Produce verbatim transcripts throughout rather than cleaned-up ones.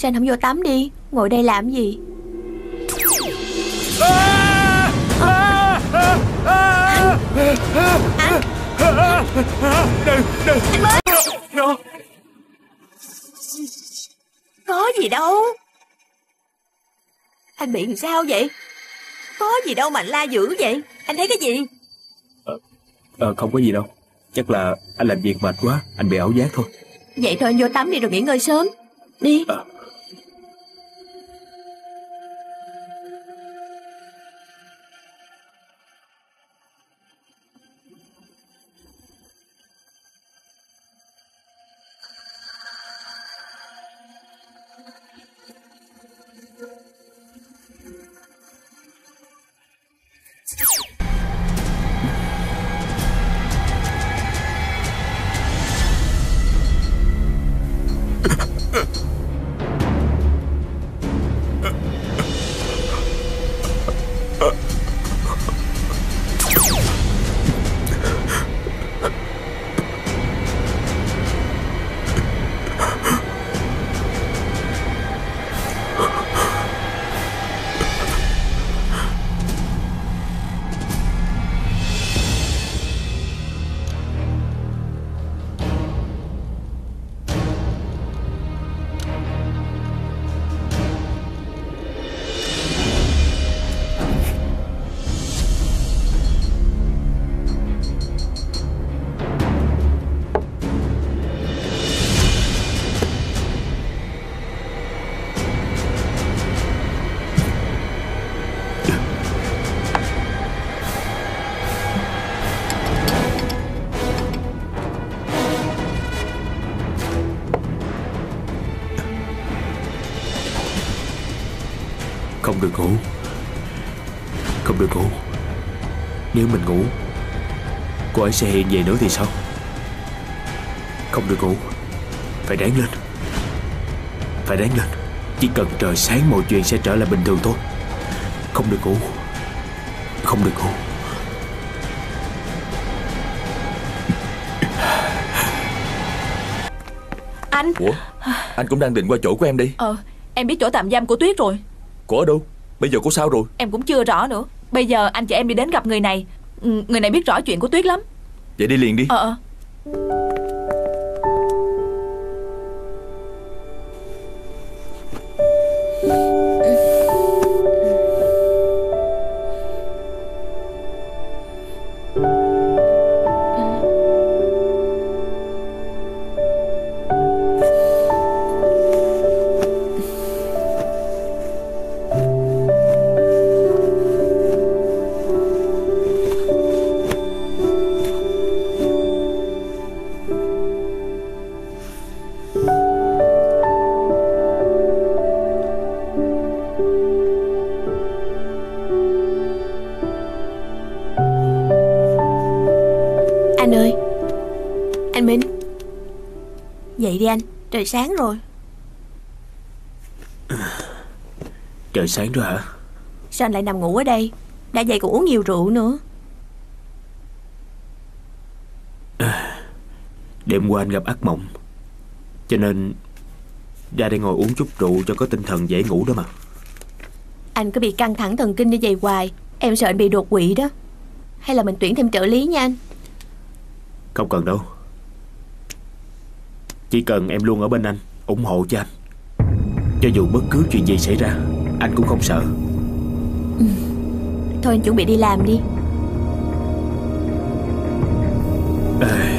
Sao anh không vô tắm đi? Ngồi đây làm gì? Anh Đừng, đừng. Anh mới Nó có gì đâu. Anh bị làm sao vậy? Có gì đâu mà anh la dữ vậy? Anh thấy cái gì? Ờ, ờ, không có gì đâu. Chắc là anh làm việc mệt quá, anh bị ảo giác thôi. Vậy thôi anh vô tắm đi rồi nghỉ ngơi sớm. Đi. Ờ. Không được ngủ. Không được ngủ. Nếu mình ngủ, cô ấy sẽ hiện về nữa thì sao? Không được ngủ. Phải ráng lên. Phải ráng lên. Chỉ cần trời sáng mọi chuyện sẽ trở lại bình thường thôi. Không được ngủ. Không được ngủ. Anh. Ủa, anh cũng đang định qua chỗ của em đi. Ờ, em biết chỗ tạm giam của Tuyết rồi. Cô ở đâu? Bây giờ cô sao rồi? Em cũng chưa rõ nữa. Bây giờ anh chị em đi đến gặp người này. Người này biết rõ chuyện của Tuyết lắm. Vậy đi liền đi. Ờ ờ. Anh ơi, anh Minh, dậy đi anh, trời sáng rồi. Trời sáng rồi hả? Sao anh lại nằm ngủ ở đây? Đã dậy còn uống nhiều rượu nữa. Đêm qua anh gặp ác mộng, cho nên ra đây ngồi uống chút rượu cho có tinh thần dễ ngủ đó mà. Anh cứ bị căng thẳng thần kinh như vậy hoài, em sợ anh bị đột quỵ đó. Hay là mình tuyển thêm trợ lý nha anh. Không cần đâu. Chỉ cần em luôn ở bên anh, ủng hộ cho anh. Cho dù bất cứ chuyện gì xảy ra, anh cũng không sợ. Ừ. Thôi anh chuẩn bị đi làm đi. À...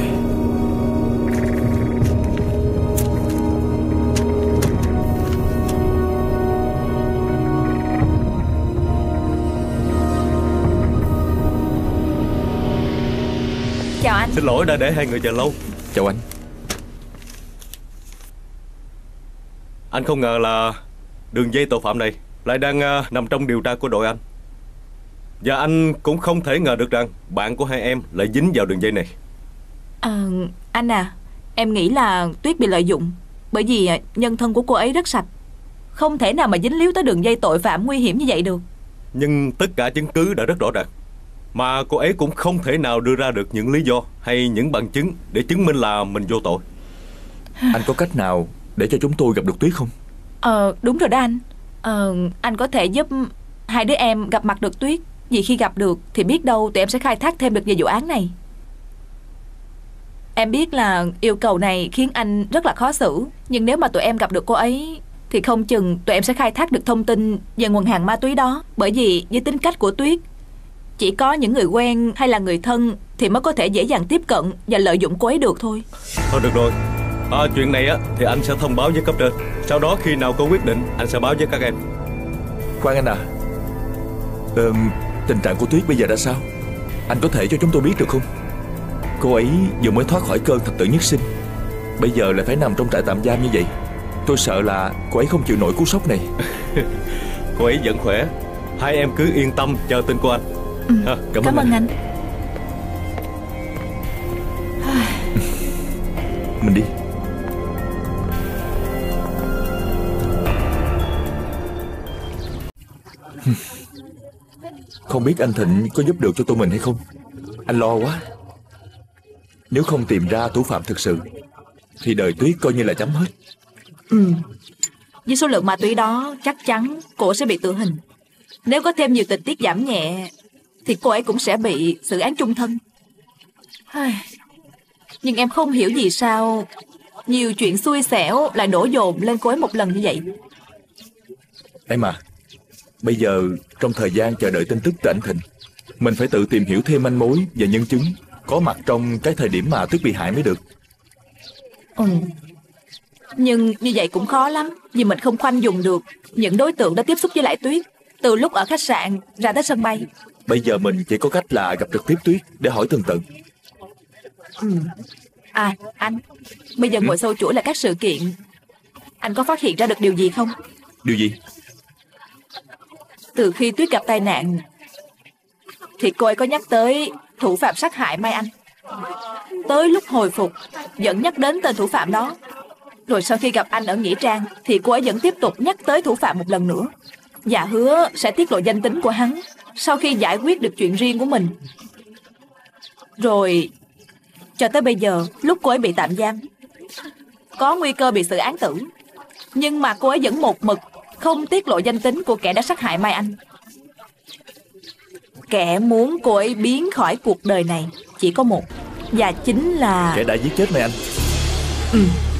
Chào anh. Xin lỗi đã để hai người chờ lâu. Chào anh. Anh không ngờ là đường dây tội phạm này lại đang uh, nằm trong điều tra của đội anh. Và anh cũng không thể ngờ được rằng bạn của hai em lại dính vào đường dây này. À, anh à, em nghĩ là Tuyết bị lợi dụng. Bởi vì nhân thân của cô ấy rất sạch, không thể nào mà dính líu tới đường dây tội phạm nguy hiểm như vậy được. Nhưng tất cả chứng cứ đã rất rõ ràng, mà cô ấy cũng không thể nào đưa ra được những lý do hay những bằng chứng để chứng minh là mình vô tội. Anh có cách nào để cho chúng tôi gặp được Tuyết không? Ờ đúng rồi đó anh. Ờ anh có thể giúp hai đứa em gặp mặt được Tuyết. Vì khi gặp được thì biết đâu tụi em sẽ khai thác thêm được về vụ án này. Em biết là yêu cầu này khiến anh rất là khó xử, nhưng nếu mà tụi em gặp được cô ấy thì không chừng tụi em sẽ khai thác được thông tin về nguồn hàng ma túy đó. Bởi vì với tính cách của Tuyết, chỉ có những người quen hay là người thân thì mới có thể dễ dàng tiếp cận và lợi dụng cô ấy được thôi. Thôi được rồi, à, chuyện này á thì anh sẽ thông báo với cấp trên. Sau đó khi nào có quyết định anh sẽ báo với các em. Khoan anh à, ờ, tình trạng của Tuyết bây giờ ra sao? Anh có thể cho chúng tôi biết được không? Cô ấy vừa mới thoát khỏi cơn thập tử nhất sinh, bây giờ lại phải nằm trong trại tạm giam như vậy. Tôi sợ là cô ấy không chịu nổi cú sốc này. Cô ấy vẫn khỏe. Hai em cứ yên tâm chờ tin của anh. Ừ, à, Cảm, cảm ơn anh, anh. Mình đi. Không biết anh Thịnh có giúp được cho tụi mình hay không? Anh lo quá. Nếu không tìm ra thủ phạm thực sự thì đời Tuyết coi như là chấm hết. Ừ. Với số lượng ma túy đó chắc chắn cô sẽ bị tử hình. Nếu có thêm nhiều tình tiết giảm nhẹ thì cô ấy cũng sẽ bị xử án chung thân. Nhưng em không hiểu vì sao nhiều chuyện xui xẻo lại đổ dồn lên cô ấy một lần như vậy. Em à, bây giờ trong thời gian chờ đợi tin tức từ anh Thịnh, mình phải tự tìm hiểu thêm manh mối và nhân chứng có mặt trong cái thời điểm mà Tuyết bị hại mới được. Ừ. Nhưng như vậy cũng khó lắm, vì mình không khoanh dùng được những đối tượng đã tiếp xúc với lại Tuyết từ lúc ở khách sạn ra tới sân bay. Bây giờ mình chỉ có cách là gặp trực tiếp Tuyết để hỏi tường tận. Ừ. À anh, bây giờ ngồi sâu chuỗi là các sự kiện, anh có phát hiện ra được điều gì không? Điều gì? Từ khi Tuyết gặp tai nạn thì cô ấy có nhắc tới thủ phạm sát hại Mai Anh. Tới lúc hồi phục vẫn nhắc đến tên thủ phạm đó. Rồi sau khi gặp anh ở Nghĩa Trang thì cô ấy vẫn tiếp tục nhắc tới thủ phạm một lần nữa, và hứa sẽ tiết lộ danh tính của hắn sau khi giải quyết được chuyện riêng của mình. Rồi cho tới bây giờ, lúc cô ấy bị tạm giam, có nguy cơ bị xử án tử, nhưng mà cô ấy vẫn một mực không tiết lộ danh tính của kẻ đã sát hại Mai Anh. Kẻ muốn cô ấy biến khỏi cuộc đời này chỉ có một, và chính là kẻ đã giết chết Mai Anh. Ừ.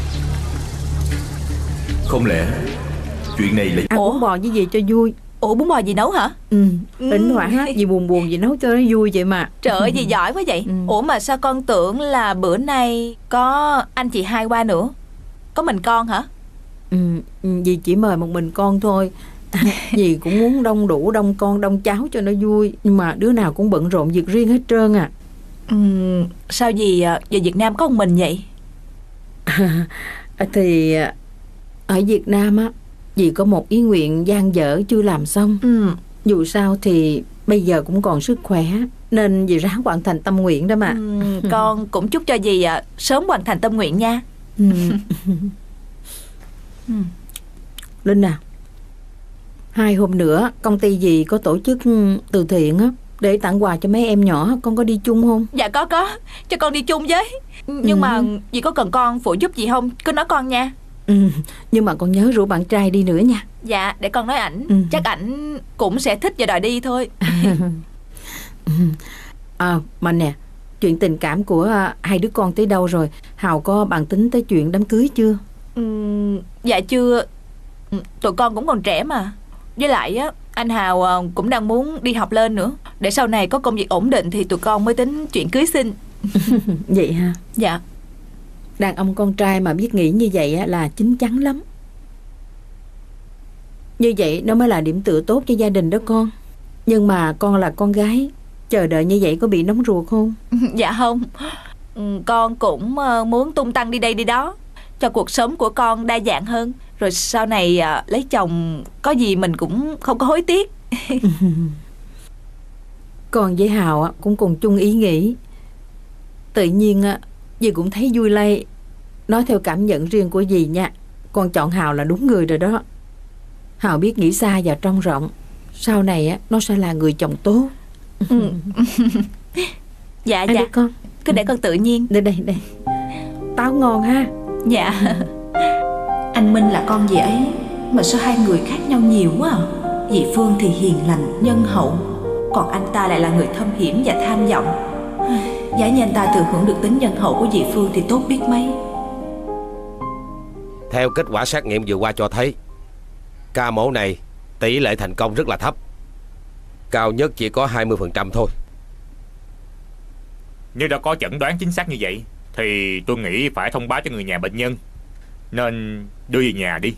Không lẽ chuyện này là... Ăn bún bò với gì cho vui. Ủa bún bò gì nấu hả? Ừ, thỉnh thoảng gì buồn buồn gì nấu cho nó vui vậy mà. Trời ơi, gì giỏi quá vậy. Ừ. Ủa mà sao con tưởng là bữa nay có anh chị hai qua nữa. Có mình con hả? Ừ, dì chỉ mời một mình con thôi. Dì cũng muốn đông đủ, đông con, đông cháu cho nó vui. Nhưng mà đứa nào cũng bận rộn việc riêng hết trơn à. Ừ, sao dì về Việt Nam có một mình vậy? Thì ở Việt Nam á, dì có một ý nguyện dang dở chưa làm xong. Ừ. Dù sao thì bây giờ cũng còn sức khỏe, nên dì ráng hoàn thành tâm nguyện đó mà. Ừ, con cũng chúc cho dì sớm hoàn thành tâm nguyện nha. Ừ. Ừ. Linh à, hai hôm nữa công ty dì có tổ chức từ thiện á, để tặng quà cho mấy em nhỏ. Con có đi chung không? Dạ có có, cho con đi chung với. Nhưng ừ. mà dì có cần con phụ giúp gì không? Cứ nói con nha. Ừ, nhưng mà con nhớ rủ bạn trai đi nữa nha. Dạ, để con nói ảnh. Ừ. Chắc ảnh cũng sẽ thích và đòi đi thôi. À, mà nè, chuyện tình cảm của hai đứa con tới đâu rồi? Hào có bàn tính tới chuyện đám cưới chưa? Ừ, dạ chưa. Tụi con cũng còn trẻ mà. Với lại á, anh Hào cũng đang muốn đi học lên nữa, để sau này có công việc ổn định thì tụi con mới tính chuyện cưới xin. Vậy hả? Dạ. Đàn ông con trai mà biết nghĩ như vậy là chín chắn lắm. Như vậy nó mới là điểm tựa tốt cho gia đình đó con. Nhưng mà con là con gái, chờ đợi như vậy có bị nóng ruột không? Dạ không. Con cũng muốn tung tăng đi đây đi đó, cho cuộc sống của con đa dạng hơn. Rồi sau này lấy chồng có gì mình cũng không có hối tiếc. Con với Hào cũng cùng chung ý nghĩ. Tự nhiên dì cũng thấy vui lây. Nói theo cảm nhận riêng của dì nha, con chọn Hào là đúng người rồi đó. Hào biết nghĩ xa và trông rộng, sau này nó sẽ là người chồng tốt. Ừ. Dạ à, dạ con cứ để con tự nhiên. Đây đây đây, táo ngon ha. Dạ. Anh Minh là con dì ấy Mà sao hai người khác nhau nhiều quá à? Dì Phương thì hiền lành, nhân hậu, còn anh ta lại là người thâm hiểm và tham vọng. Giả như anh ta thừa hưởng được tính nhân hậu của dì Phương thì tốt biết mấy. Theo kết quả xét nghiệm vừa qua cho thấy, ca mổ này tỷ lệ thành công rất là thấp, cao nhất chỉ có hai mươi phần trăm thôi. Nếu đã có chẩn đoán chính xác như vậy thì tôi nghĩ phải thông báo cho người nhà bệnh nhân, nên đưa về nhà đi.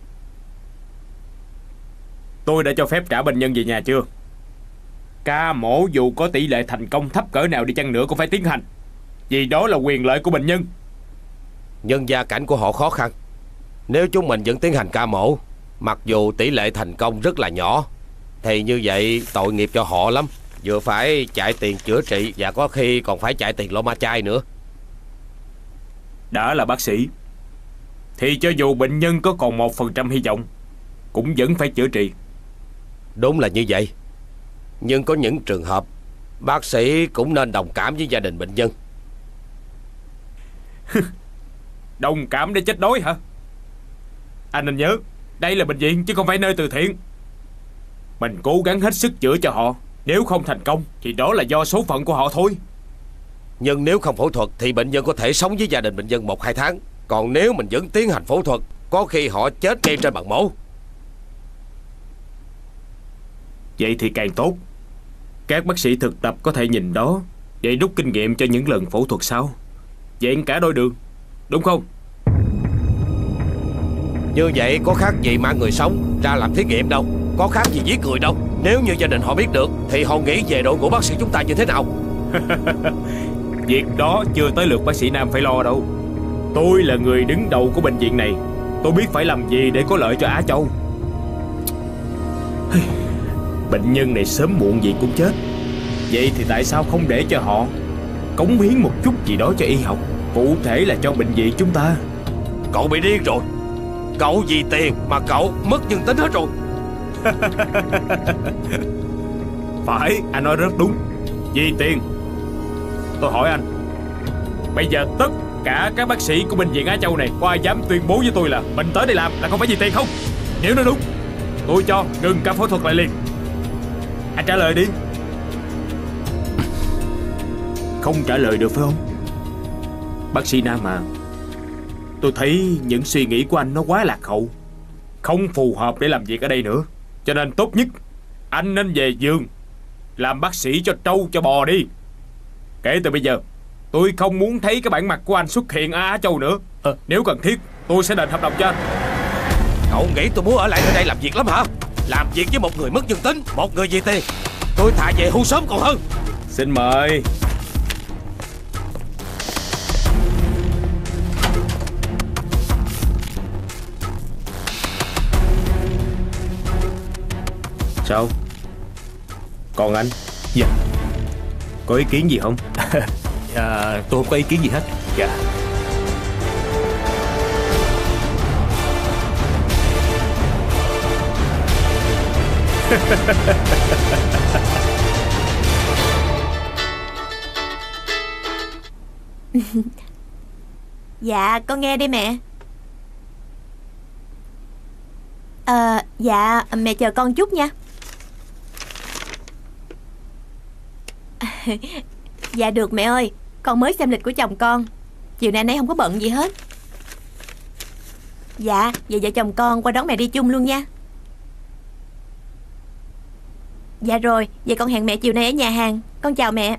Tôi đã cho phép trả bệnh nhân về nhà chưa? Ca mổ dù có tỷ lệ thành công thấp cỡ nào đi chăng nữa cũng phải tiến hành, vì đó là quyền lợi của bệnh nhân. Nhưng gia cảnh của họ khó khăn, nếu chúng mình vẫn tiến hành ca mổ, mặc dù tỷ lệ thành công rất là nhỏ, thì như vậy tội nghiệp cho họ lắm. Vừa phải chạy tiền chữa trị và có khi còn phải chạy tiền lô ma chai nữa. Đã là bác sĩ thì cho dù bệnh nhân có còn một phần trăm hy vọng cũng vẫn phải chữa trị. Đúng là như vậy, nhưng có những trường hợp bác sĩ cũng nên đồng cảm với gia đình bệnh nhân. Đồng cảm để chết đói hả? Anh nên nhớ, đây là bệnh viện chứ không phải nơi từ thiện. Mình cố gắng hết sức chữa cho họ, nếu không thành công thì đó là do số phận của họ thôi. Nhưng nếu không phẫu thuật thì bệnh nhân có thể sống với gia đình bệnh nhân một hai tháng. Còn nếu mình vẫn tiến hành phẫu thuật, có khi họ chết ngay trên bàn mổ. Vậy thì càng tốt. Các bác sĩ thực tập có thể nhìn đó để rút kinh nghiệm cho những lần phẫu thuật sau. Vậy cả đôi đường, đúng không? Như vậy có khác gì mang người sống ra làm thí nghiệm đâu, có khác gì giết người đâu. Nếu như gia đình họ biết được thì họ nghĩ về đội ngũ bác sĩ chúng ta như thế nào? Việc đó chưa tới lượt bác sĩ Nam phải lo đâu. Tôi là người đứng đầu của bệnh viện này, tôi biết phải làm gì để có lợi cho Á Châu. Bệnh nhân này sớm muộn gì cũng chết. Vậy thì tại sao không để cho họ cống hiến một chút gì đó cho y học, cụ thể là cho bệnh viện chúng ta? Cậu bị điên rồi. Cậu vì tiền mà cậu mất nhân tính hết rồi. Phải, anh nói rất đúng. Vì tiền. Tôi hỏi anh, bây giờ tất cả các bác sĩ của bệnh viện Á Châu này có ai dám tuyên bố với tôi là mình tới đây làm là không phải vì tiền không? Nếu nó đúng, tôi cho ngừng cả phẫu thuật lại liền. Anh trả lời đi. Không trả lời được phải không? Bác sĩ Nam à, tôi thấy những suy nghĩ của anh nó quá lạc hậu, không phù hợp để làm việc ở đây nữa. Cho nên tốt nhất anh nên về giường làm bác sĩ cho trâu cho bò đi. Kể từ bây giờ tôi không muốn thấy cái bản mặt của anh xuất hiện ở Á Châu nữa. à, Nếu cần thiết tôi sẽ đền hợp đồng cho anh. Cậu nghĩ tôi muốn ở lại nơi đây làm việc lắm hả? Làm việc với một người mất nhân tính, một người vì tiền, tôi thà về hưu sớm còn hơn. Xin mời. Sao? Còn anh? Dạ. Có ý kiến gì không? Dạ, tôi không có ý kiến gì hết. Dạ. Dạ, con nghe đây mẹ. Ờ, dạ, mẹ chờ con chút nha. Dạ được mẹ ơi, con mới xem lịch của chồng con. Chiều nay anh ấy không có bận gì hết. Dạ, vậy vợ chồng con qua đón mẹ đi chung luôn nha. Dạ rồi, vậy con hẹn mẹ chiều nay ở nhà hàng. Con chào mẹ.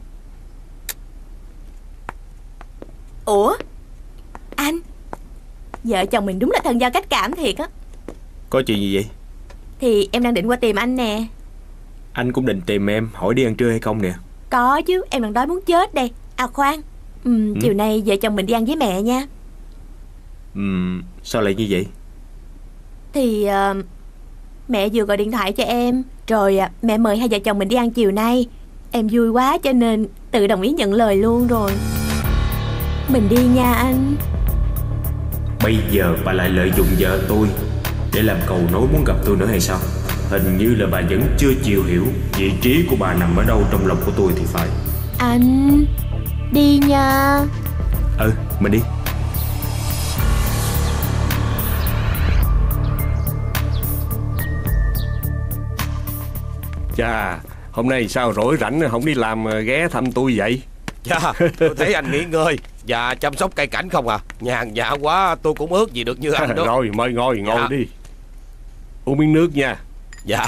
Ủa? Anh? Vợ chồng mình đúng là thần giao cách cảm thiệt á. Có chuyện gì vậy? Thì em đang định qua tìm anh nè. Anh cũng định tìm em, hỏi đi ăn trưa hay không nè. Có chứ, em đang đói muốn chết đây. À khoan, ừ, ừ. Chiều nay vợ chồng mình đi ăn với mẹ nha. Ừ, sao lại như vậy? Thì uh, mẹ vừa gọi điện thoại cho em, rồi uh, mẹ mời hai vợ chồng mình đi ăn chiều nay. Em vui quá cho nên tự đồng ý nhận lời luôn rồi. Mình đi nha anh. Bây giờ bà lại lợi dụng vợ tôi để làm cầu nối muốn gặp tôi nữa hay sao? Hình như là bà vẫn chưa chịu hiểu vị trí của bà nằm ở đâu trong lòng của tôi thì phải. Anh đi nha. Ừ, mình đi. Chà, hôm nay sao rỗi rảnh không đi làm ghé thăm tôi vậy? Dạ, tôi thấy anh nghỉ ngơi và chăm sóc cây cảnh không à. Nhàn nhã quá, tôi cũng ước gì được như anh đó. Rồi, mời ngồi, ngồi Dạ. đi. Uống miếng nước nha. Dạ.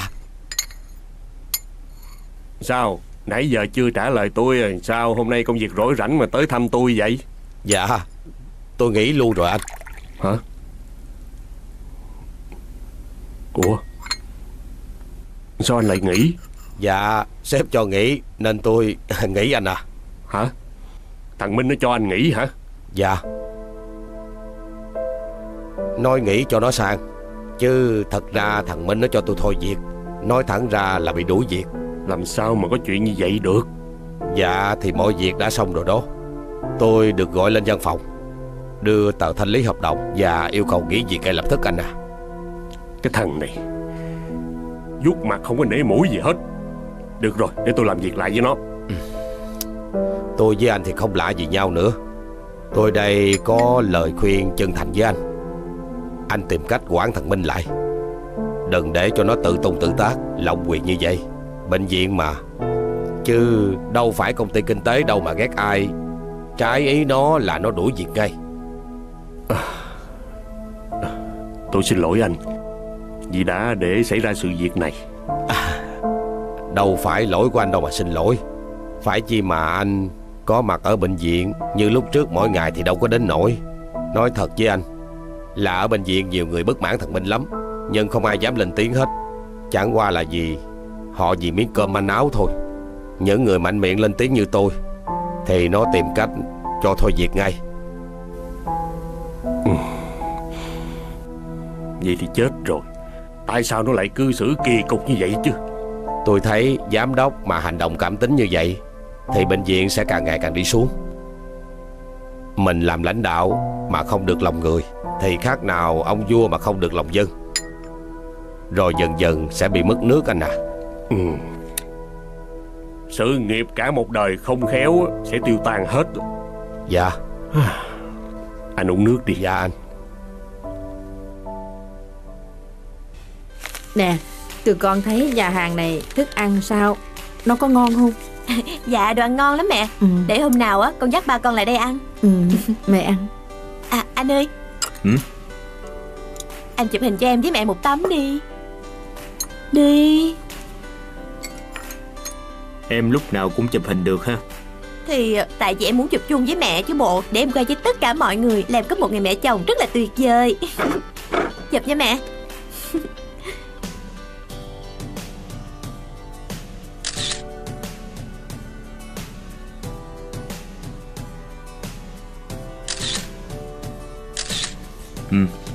Sao, nãy giờ chưa trả lời tôi. Sao hôm nay công việc rỗi rảnh mà tới thăm tôi vậy? Dạ, tôi nghỉ luôn rồi anh. Hả? Ủa, sao anh lại nghỉ? Dạ, sếp cho nghỉ nên tôi nghỉ anh à. Hả? Thằng Minh nó cho anh nghỉ hả? Dạ. Nói nghỉ cho nó sang, chứ thật ra thằng Minh nó cho tôi thôi việc. Nói thẳng ra là bị đuổi việc. Làm sao mà có chuyện như vậy được? Dạ thì mọi việc đã xong rồi đó. Tôi được gọi lên văn phòng, đưa tờ thanh lý hợp đồng và yêu cầu nghỉ việc ngay lập tức anh à. Cái thằng này vuốt mặt không có nể mũi gì hết. Được rồi, để tôi làm việc lại với nó. ừ. Tôi với anh thì không lạ gì nhau nữa. Tôi đây có lời khuyên chân thành với anh. Anh tìm cách quản thằng Minh lại, đừng để cho nó tự tung tự tác, lộng quyền như vậy. Bệnh viện mà, chứ đâu phải công ty kinh tế đâu mà ghét ai trái ý nó là nó đuổi việc ngay. à, Tôi xin lỗi anh vì đã để xảy ra sự việc này. à, Đâu phải lỗi của anh đâu mà xin lỗi. Phải chi mà anh có mặt ở bệnh viện như lúc trước mỗi ngày thì đâu có đến nỗi. Nói thật với anh là ở bệnh viện nhiều người bất mãn thằng Minh lắm, nhưng không ai dám lên tiếng hết. Chẳng qua là vì họ vì miếng cơm manh áo thôi. Những người mạnh miệng lên tiếng như tôi thì nó tìm cách cho thôi việc ngay. ừ. Vậy thì chết rồi. Tại sao nó lại cư xử kỳ cục như vậy chứ? Tôi thấy giám đốc mà hành động cảm tính như vậy thì bệnh viện sẽ càng ngày càng đi xuống. Mình làm lãnh đạo mà không được lòng người thì khác nào ông vua mà không được lòng dân. Rồi dần dần sẽ bị mất nước anh à. ừ. Sự nghiệp cả một đời không khéo sẽ tiêu tan hết. Dạ. Anh uống nước đi. Dạ anh. Nè, tụi con thấy nhà hàng này thức ăn sao? Nó có ngon không? Dạ đồ ăn ngon lắm mẹ. ừ. Để hôm nào á con dắt ba con lại đây ăn. ừ. Mẹ ăn. À anh ơi. ừ? Anh chụp hình cho em với mẹ một tấm đi. Đi. Em lúc nào cũng chụp hình được ha. Thì tại vì em muốn chụp chung với mẹ chứ bộ. Để em quay với tất cả mọi người là em có một ngày mẹ chồng rất là tuyệt vời. Chụp nha mẹ. ừ.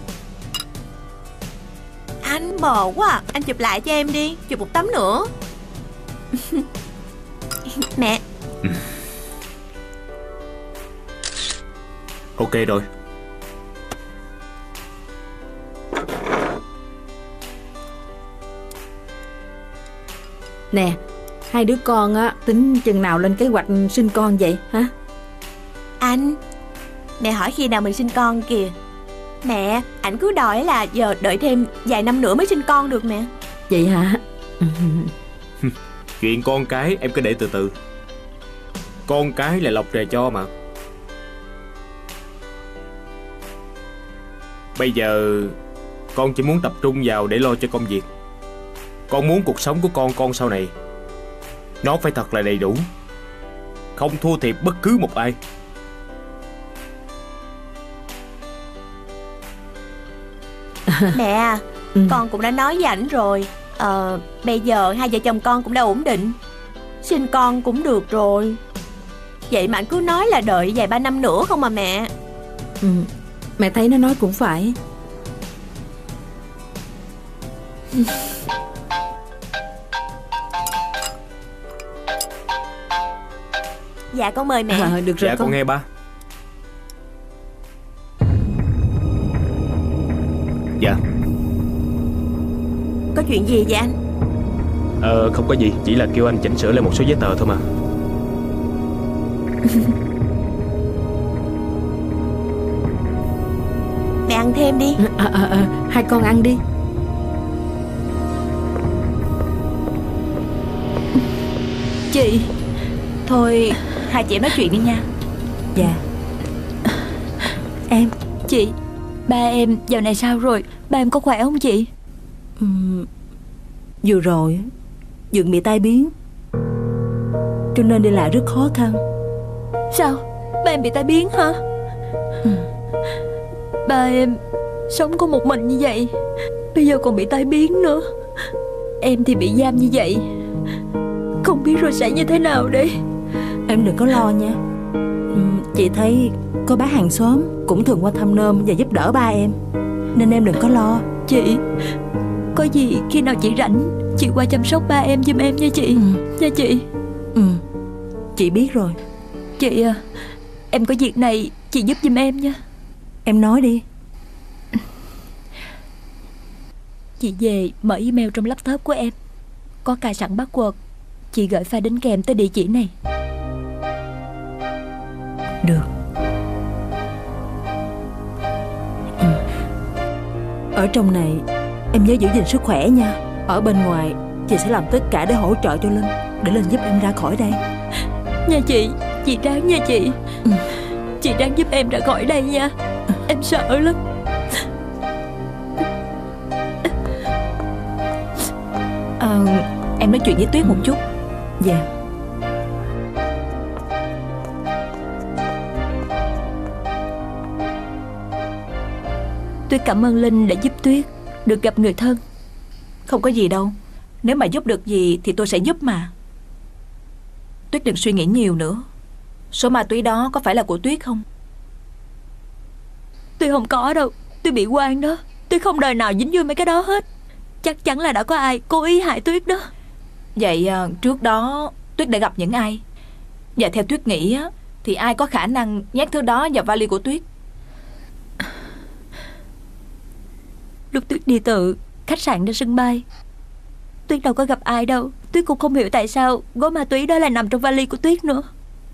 Anh bò quá à. Anh chụp lại cho em đi. Chụp một tấm nữa. Mẹ. ừ. Ok rồi. Nè, hai đứa con á tính chừng nào lên kế hoạch sinh con vậy hả? Anh, mẹ hỏi khi nào mình sinh con kìa. Mẹ, ảnh cứ đòi là giờ đợi thêm vài năm nữa mới sinh con được mẹ. Vậy hả? Chuyện con cái em cứ để từ từ. Con cái là lộc trời cho mà. Bây giờ con chỉ muốn tập trung vào để lo cho công việc. Con muốn cuộc sống của con con sau này nó phải thật là đầy đủ, không thua thiệt bất cứ một ai. Mẹ à, ừ. con cũng đã nói với ảnh rồi. Ờ, bây giờ hai vợ chồng con cũng đã ổn định, sinh con cũng được rồi. Vậy mà anh cứ nói là đợi vài ba năm nữa không mà mẹ. ừ. Mẹ thấy nó nói cũng phải. Dạ con mời mẹ. À, được rồi dạ con. con nghe ba. Dạ. Có chuyện gì vậy anh? Ờ không có gì, chỉ là kêu anh chỉnh sửa lại một số giấy tờ thôi mà. Mẹ ăn thêm đi. à, à, à, Hai con ăn đi. Chị, thôi hai chị em nói chuyện đi nha. Dạ. Em. Chị, ba em dạo này sao rồi? Ba em có khỏe không chị? Uhm, vừa rồi Dượng bị tai biến, cho nên đi lại rất khó khăn. Sao? Ba em bị tai biến hả? Ừ. Ba em sống có một mình như vậy, bây giờ còn bị tai biến nữa. Em thì bị giam như vậy, không biết rồi sẽ như thế nào đây. Em đừng có lo nha. ừ, Chị thấy có bác hàng xóm cũng thường qua thăm nôm và giúp đỡ ba em, nên em đừng có lo. Chị, có gì khi nào chị rảnh chị qua chăm sóc ba em giùm em nha chị. ừ. Nha chị. Ừ, chị biết rồi. Chị à, em có việc này chị giúp giùm em nha. Em nói đi. Chị về mở email trong laptop của em, có cài sẵn password. Chị gửi file đính kèm tới địa chỉ này. Được. ừ. Ở trong này em nhớ giữ gìn sức khỏe nha. Ở bên ngoài chị sẽ làm tất cả để hỗ trợ cho Linh, để Linh giúp em ra khỏi đây. Nha chị, chị ráng nha chị. ừ. Chị ráng giúp em ra khỏi đây nha. Em sợ lắm. à, Em nói chuyện với Tuyết một chút. Dạ. Tuyết cảm ơn Linh đã giúp Tuyết được gặp người thân. Không có gì đâu, nếu mà giúp được gì thì tôi sẽ giúp mà. Tuyết đừng suy nghĩ nhiều nữa. Số ma túy đó có phải là của Tuyết không? Tuyết không có đâu, Tuyết bị oan đó. Tuyết không đời nào dính vô mấy cái đó hết. Chắc chắn là đã có ai cố ý hại Tuyết đó. Vậy à, trước đó Tuyết đã gặp những ai? Và theo Tuyết nghĩ á, thì ai có khả năng nhét thứ đó vào vali của Tuyết? Lúc Tuyết đi từ khách sạn đến sân bay, Tuyết đâu có gặp ai đâu. Tuyết cũng không hiểu tại sao gói ma túy đó lại nằm trong vali của Tuyết nữa.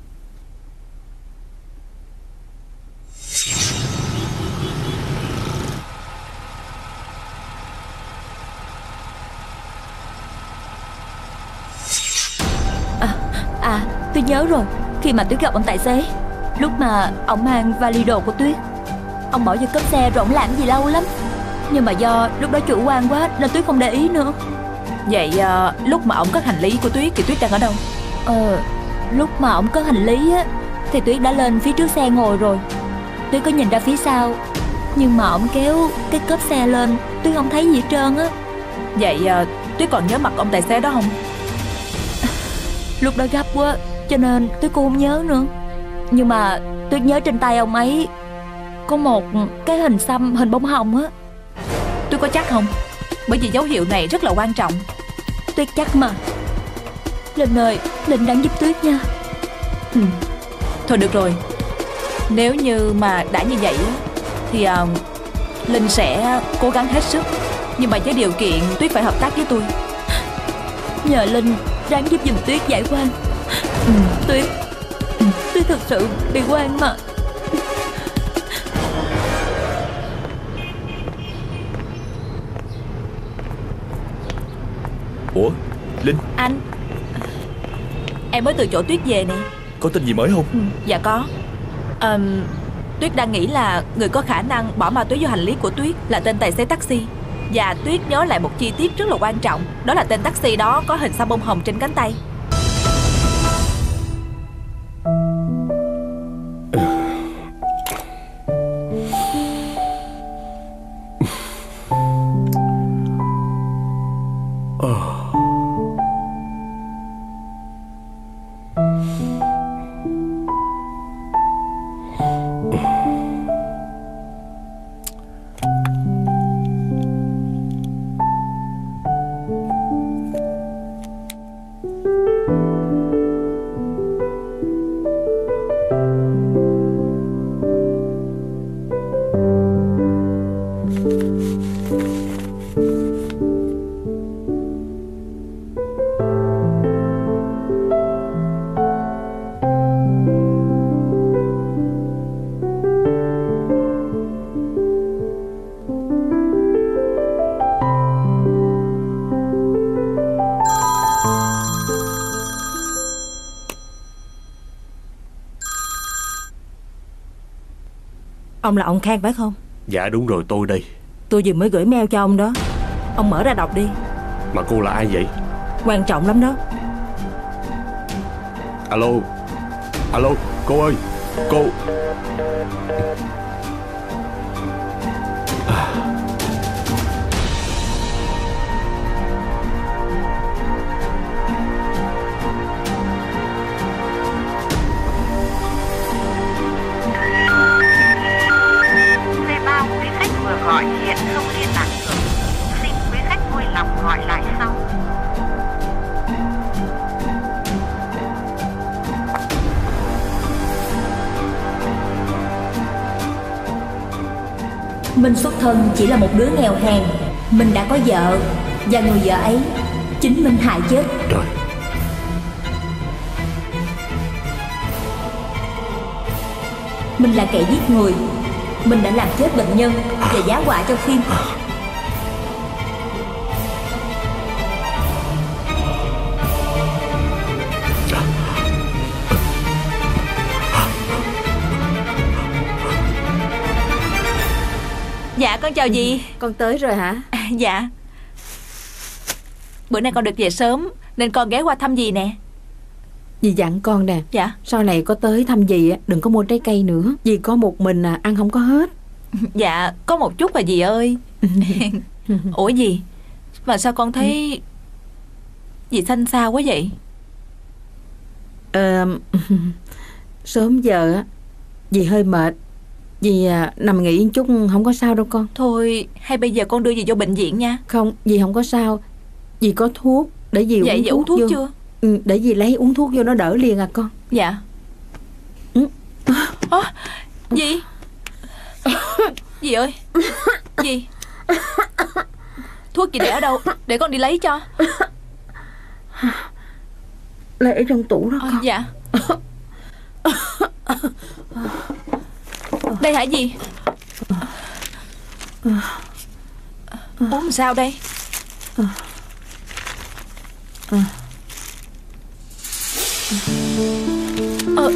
À, à tôi nhớ rồi. Khi mà Tuyết gặp ông tài xế, lúc mà ông mang vali đồ của Tuyết, ông bỏ vô cốp xe rồi ông làm gì lâu lắm. Nhưng mà do lúc đó chủ quan quá nên Tuyết không để ý nữa. Vậy à, lúc mà ông cất hành lý của Tuyết thì Tuyết đang ở đâu? Ờ, lúc mà ông cất hành lý á, thì Tuyết đã lên phía trước xe ngồi rồi. Tuyết có nhìn ra phía sau, nhưng mà ông kéo cái cốp xe lên, Tuyết không thấy gì hết trơn á. Vậy à, Tuyết còn nhớ mặt ông tài xế đó không? Lúc đó gấp quá cho nên Tuyết cũng không nhớ nữa. Nhưng mà Tuyết nhớ trên tay ông ấy có một cái hình xăm, hình bông hồng á. Tuyết có chắc không? Bởi vì dấu hiệu này rất là quan trọng. Tuyết chắc mà. Linh ơi, Linh đang giúp Tuyết nha. ừ. Thôi được rồi, nếu như mà đã như vậy thì uh, Linh sẽ cố gắng hết sức. Nhưng mà với điều kiện Tuyết phải hợp tác với tôi. Nhờ Linh ráng giúp giùm Tuyết giải oan. ừ. Tuyết ừ. Tuyết thực sự bị oan mà. Ủa, Linh? Anh, em mới từ chỗ Tuyết về nè. Có tin gì mới không? ừ, Dạ có. à, Tuyết đang nghĩ là người có khả năng bỏ ma túy vô hành lý của Tuyết là tên tài xế taxi. Và Tuyết nhớ lại một chi tiết rất là quan trọng, đó là tên taxi đó có hình xăm bông hồng trên cánh tay. Ông là ông Khang phải không? Dạ đúng rồi, tôi đây. Tôi vừa mới gửi mail cho ông đó. Ông mở ra đọc đi. Mà cô là ai vậy? Quan trọng lắm đó. Alo. Alo, cô ơi. Cô. Gọi hiện không liên lạc được. Xin quý khách vui lòng gọi lại sau. Minh xuất thân chỉ là một đứa nghèo hèn. Minh đã có vợ, và người vợ ấy chính Minh hại chết. Trời. Minh là kẻ giết người. Mình đã làm chết bệnh nhân và giá họa cho phim. Dạ con chào dì. Con tới rồi hả? À, dạ. Bữa nay con được về sớm nên con ghé qua thăm dì nè. Dì dặn con nè. Dạ. Sau này có tới thăm dì đừng có mua trái cây nữa. Dì có một mình à, ăn không có hết. Dạ có một chút à dì ơi. Ủa dì, mà sao con thấy dì xanh xao quá vậy? Ờ, sớm giờ á dì hơi mệt. Dì à, nằm nghỉ một chút không có sao đâu con. Thôi hay bây giờ con đưa dì vô bệnh viện nha. Không, dì không có sao. Dì có thuốc để dì dạ, uống dì thuốc, uống thuốc vô. chưa? Ừ, để dì lấy uống thuốc vô nó đỡ liền à con. Dạ. Ừ. À, dì Dì ơi, dì, thuốc chị để ở đâu? Để con đi lấy cho. Lấy ở trong tủ đó con. À, dạ. Đây hả dì? Uống sao đây? Ờ.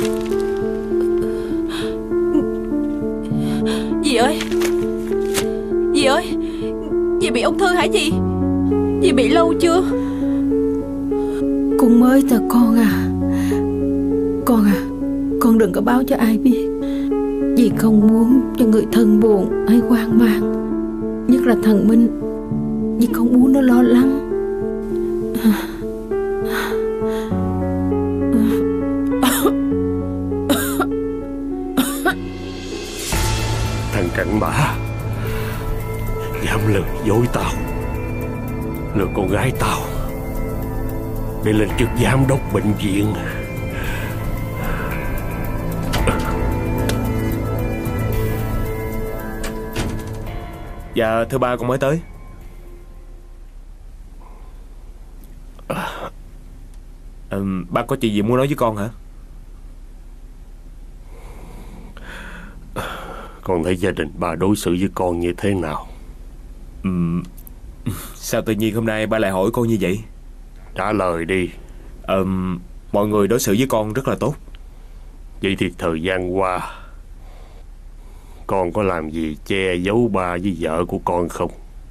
Dì ơi, dì ơi, dì bị ung thư hả dì? Dì bị lâu chưa? Cũng mới thôi con à. Con à, con đừng có báo cho ai biết. Dì không muốn cho người thân buồn hay hoang mang. Nhất là thằng Minh. Dì không muốn nó lo lắng. Thằng cặn bã dám lừa dối tao, lừa con gái tao để lên chức giám đốc bệnh viện. Dạ thưa ba, con mới tới. à, Ba có chuyện gì muốn nói với con hả? Con thấy gia đình ba đối xử với con như thế nào? uhm, Sao tự nhiên hôm nay ba lại hỏi con như vậy? Trả lời đi. uhm, Mọi người đối xử với con rất là tốt. Vậy thì thời gian qua con có làm gì che giấu ba với vợ của con không?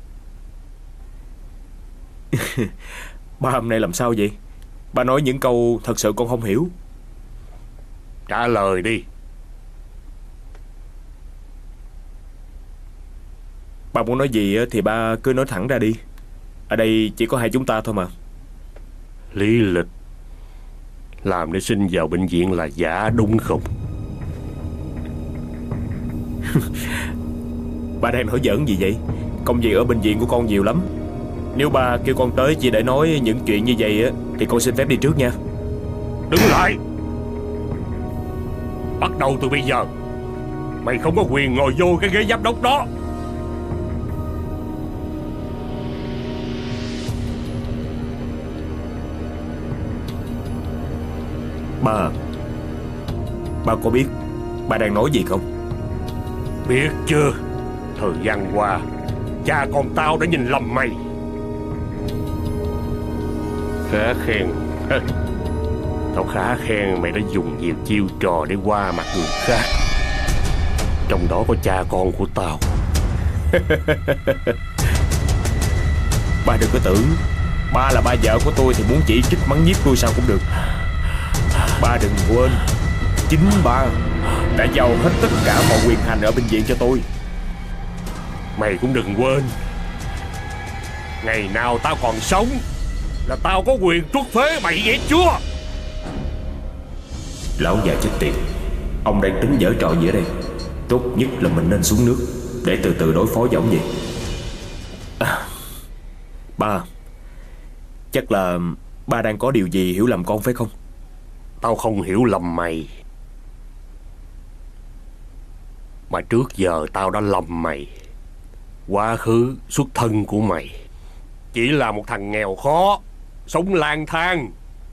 Ba hôm nay làm sao vậy? Ba nói những câu thật sự con không hiểu. Trả lời đi. Ba muốn nói gì thì ba cứ nói thẳng ra đi. Ở đây chỉ có hai chúng ta thôi mà. Lý lịch làm để xin vào bệnh viện là giả đúng không? Ba đang nói giỡn gì vậy? Công việc ở bệnh viện của con nhiều lắm. Nếu ba kêu con tới chỉ để nói những chuyện như vậy á thì con xin phép đi trước nha. Đứng lại. Bắt đầu từ bây giờ mày không có quyền ngồi vô cái ghế giám đốc đó. Ba, ba có biết ba đang nói gì không? Biết chưa? Thời gian qua cha con tao đã nhìn lầm mày. Khá khen. Tao khá khen mày đã dùng nhiều chiêu trò để qua mặt người khác. trong đó có cha con của tao. Ba đừng có tưởng ba là ba vợ của tôi thì muốn chỉ trích mắng nhiếc tôi sao cũng được. Ba đừng quên, chính ba đã giao hết tất cả mọi quyền hành ở bệnh viện cho tôi. Mày cũng đừng quên, ngày nào tao còn sống là tao có quyền truất phế mày, nghe chưa? Lão già chết tiệt, ông đang tính giở trò gì ở đây? Tốt nhất là mình nên xuống nước để từ từ đối phó với ông vậy. À, ba, chắc là ba đang có điều gì hiểu lầm con phải không? Tao không hiểu lầm mày, mà trước giờ tao đã lầm mày. Quá khứ xuất thân của mày chỉ là một thằng nghèo khó, sống lang thang.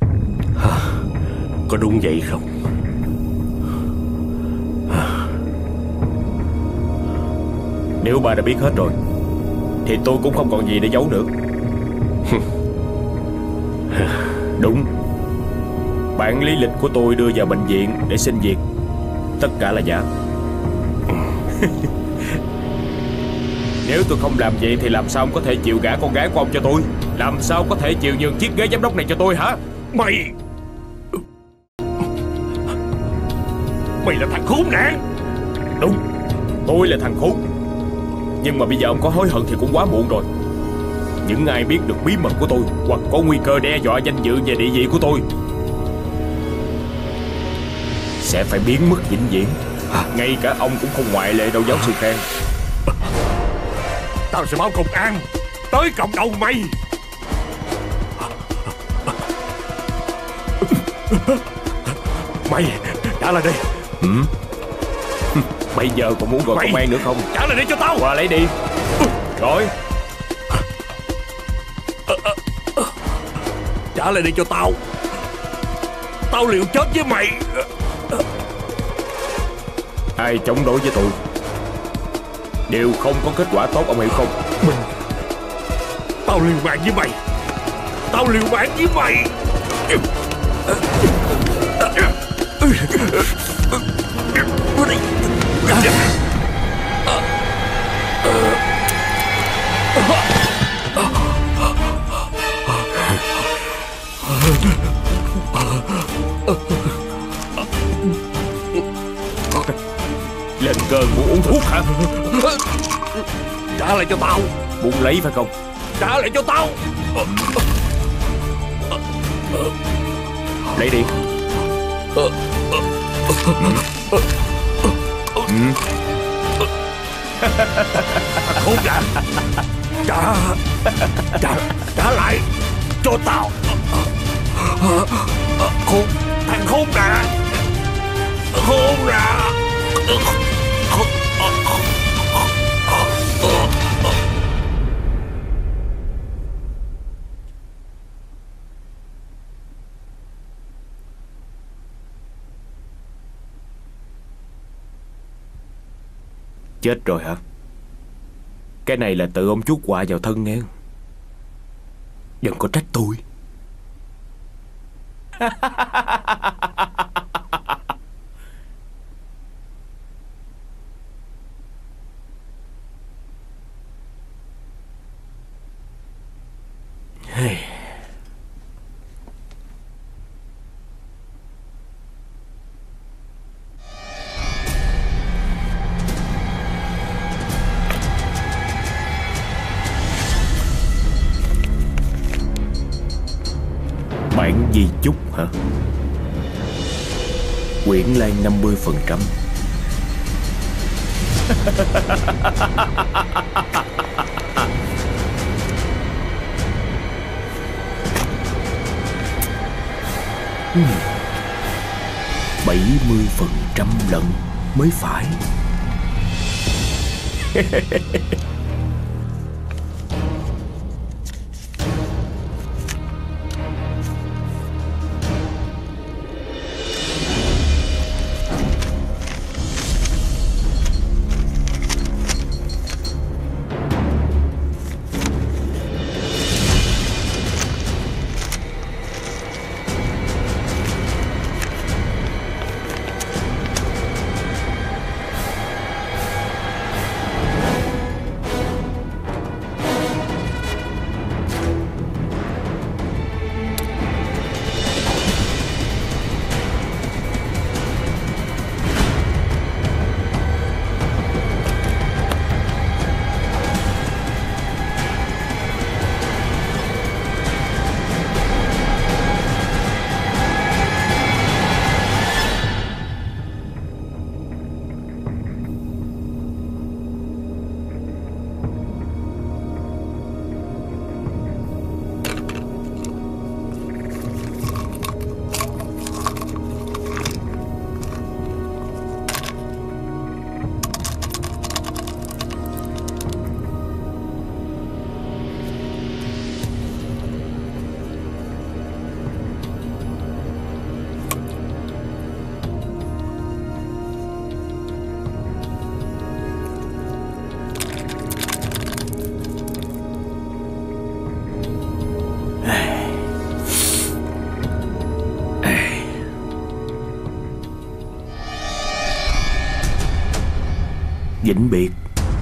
Có đúng vậy không? Nếu ba đã biết hết rồi thì tôi cũng không còn gì để giấu nữa. Đúng, bản lý lịch của tôi đưa vào bệnh viện để xin việc, tất cả là giả. Nếu tôi không làm vậy thì làm sao ông có thể chịu gả con gái của ông cho tôi? Làm sao có thể chịu nhường chiếc ghế giám đốc này cho tôi hả? Mày Mày là thằng khốn nạn. Đúng, tôi là thằng khốn. Nhưng mà bây giờ ông có hối hận thì cũng quá muộn rồi. Những ai biết được bí mật của tôi hoặc có nguy cơ đe dọa danh dự và địa vị của tôi sẽ phải biến mất vĩnh viễn. Ngay cả ông cũng không ngoại lệ đâu, giáo sư Khang. Tao sẽ báo công an tới cộng đầu mày. Mày trả lại đi. Ừ? Bây giờ còn muốn gọi mày công an nữa không? Trả lại đi cho tao. Qua lấy đi. Rồi. Trả lại đi cho tao. Tao liều chết với mày. Ai chống đối với tôi đều không có kết quả tốt, ông hiểu không? Mình Tao liều mạng với mày. Tao liều mạng với mày. Lên cơn muốn uống thuốc hả? Trả lại cho tao. Muốn lấy phải không? Trả lại cho tao. Lấy đi. Ừ. Khốn nạn. Trả Trả Trả lại cho tao. Khốn Thằng khốn nạn. Khốn nạn. Chết rồi hả? Cái này là tự ông chuốc họa vào thân nghe. Đừng có trách tôi. Bản di chúc hả? Quyển Lan năm mươi phần trăm. bảy mươi phần trăm lận mới phải. vĩnh biệt.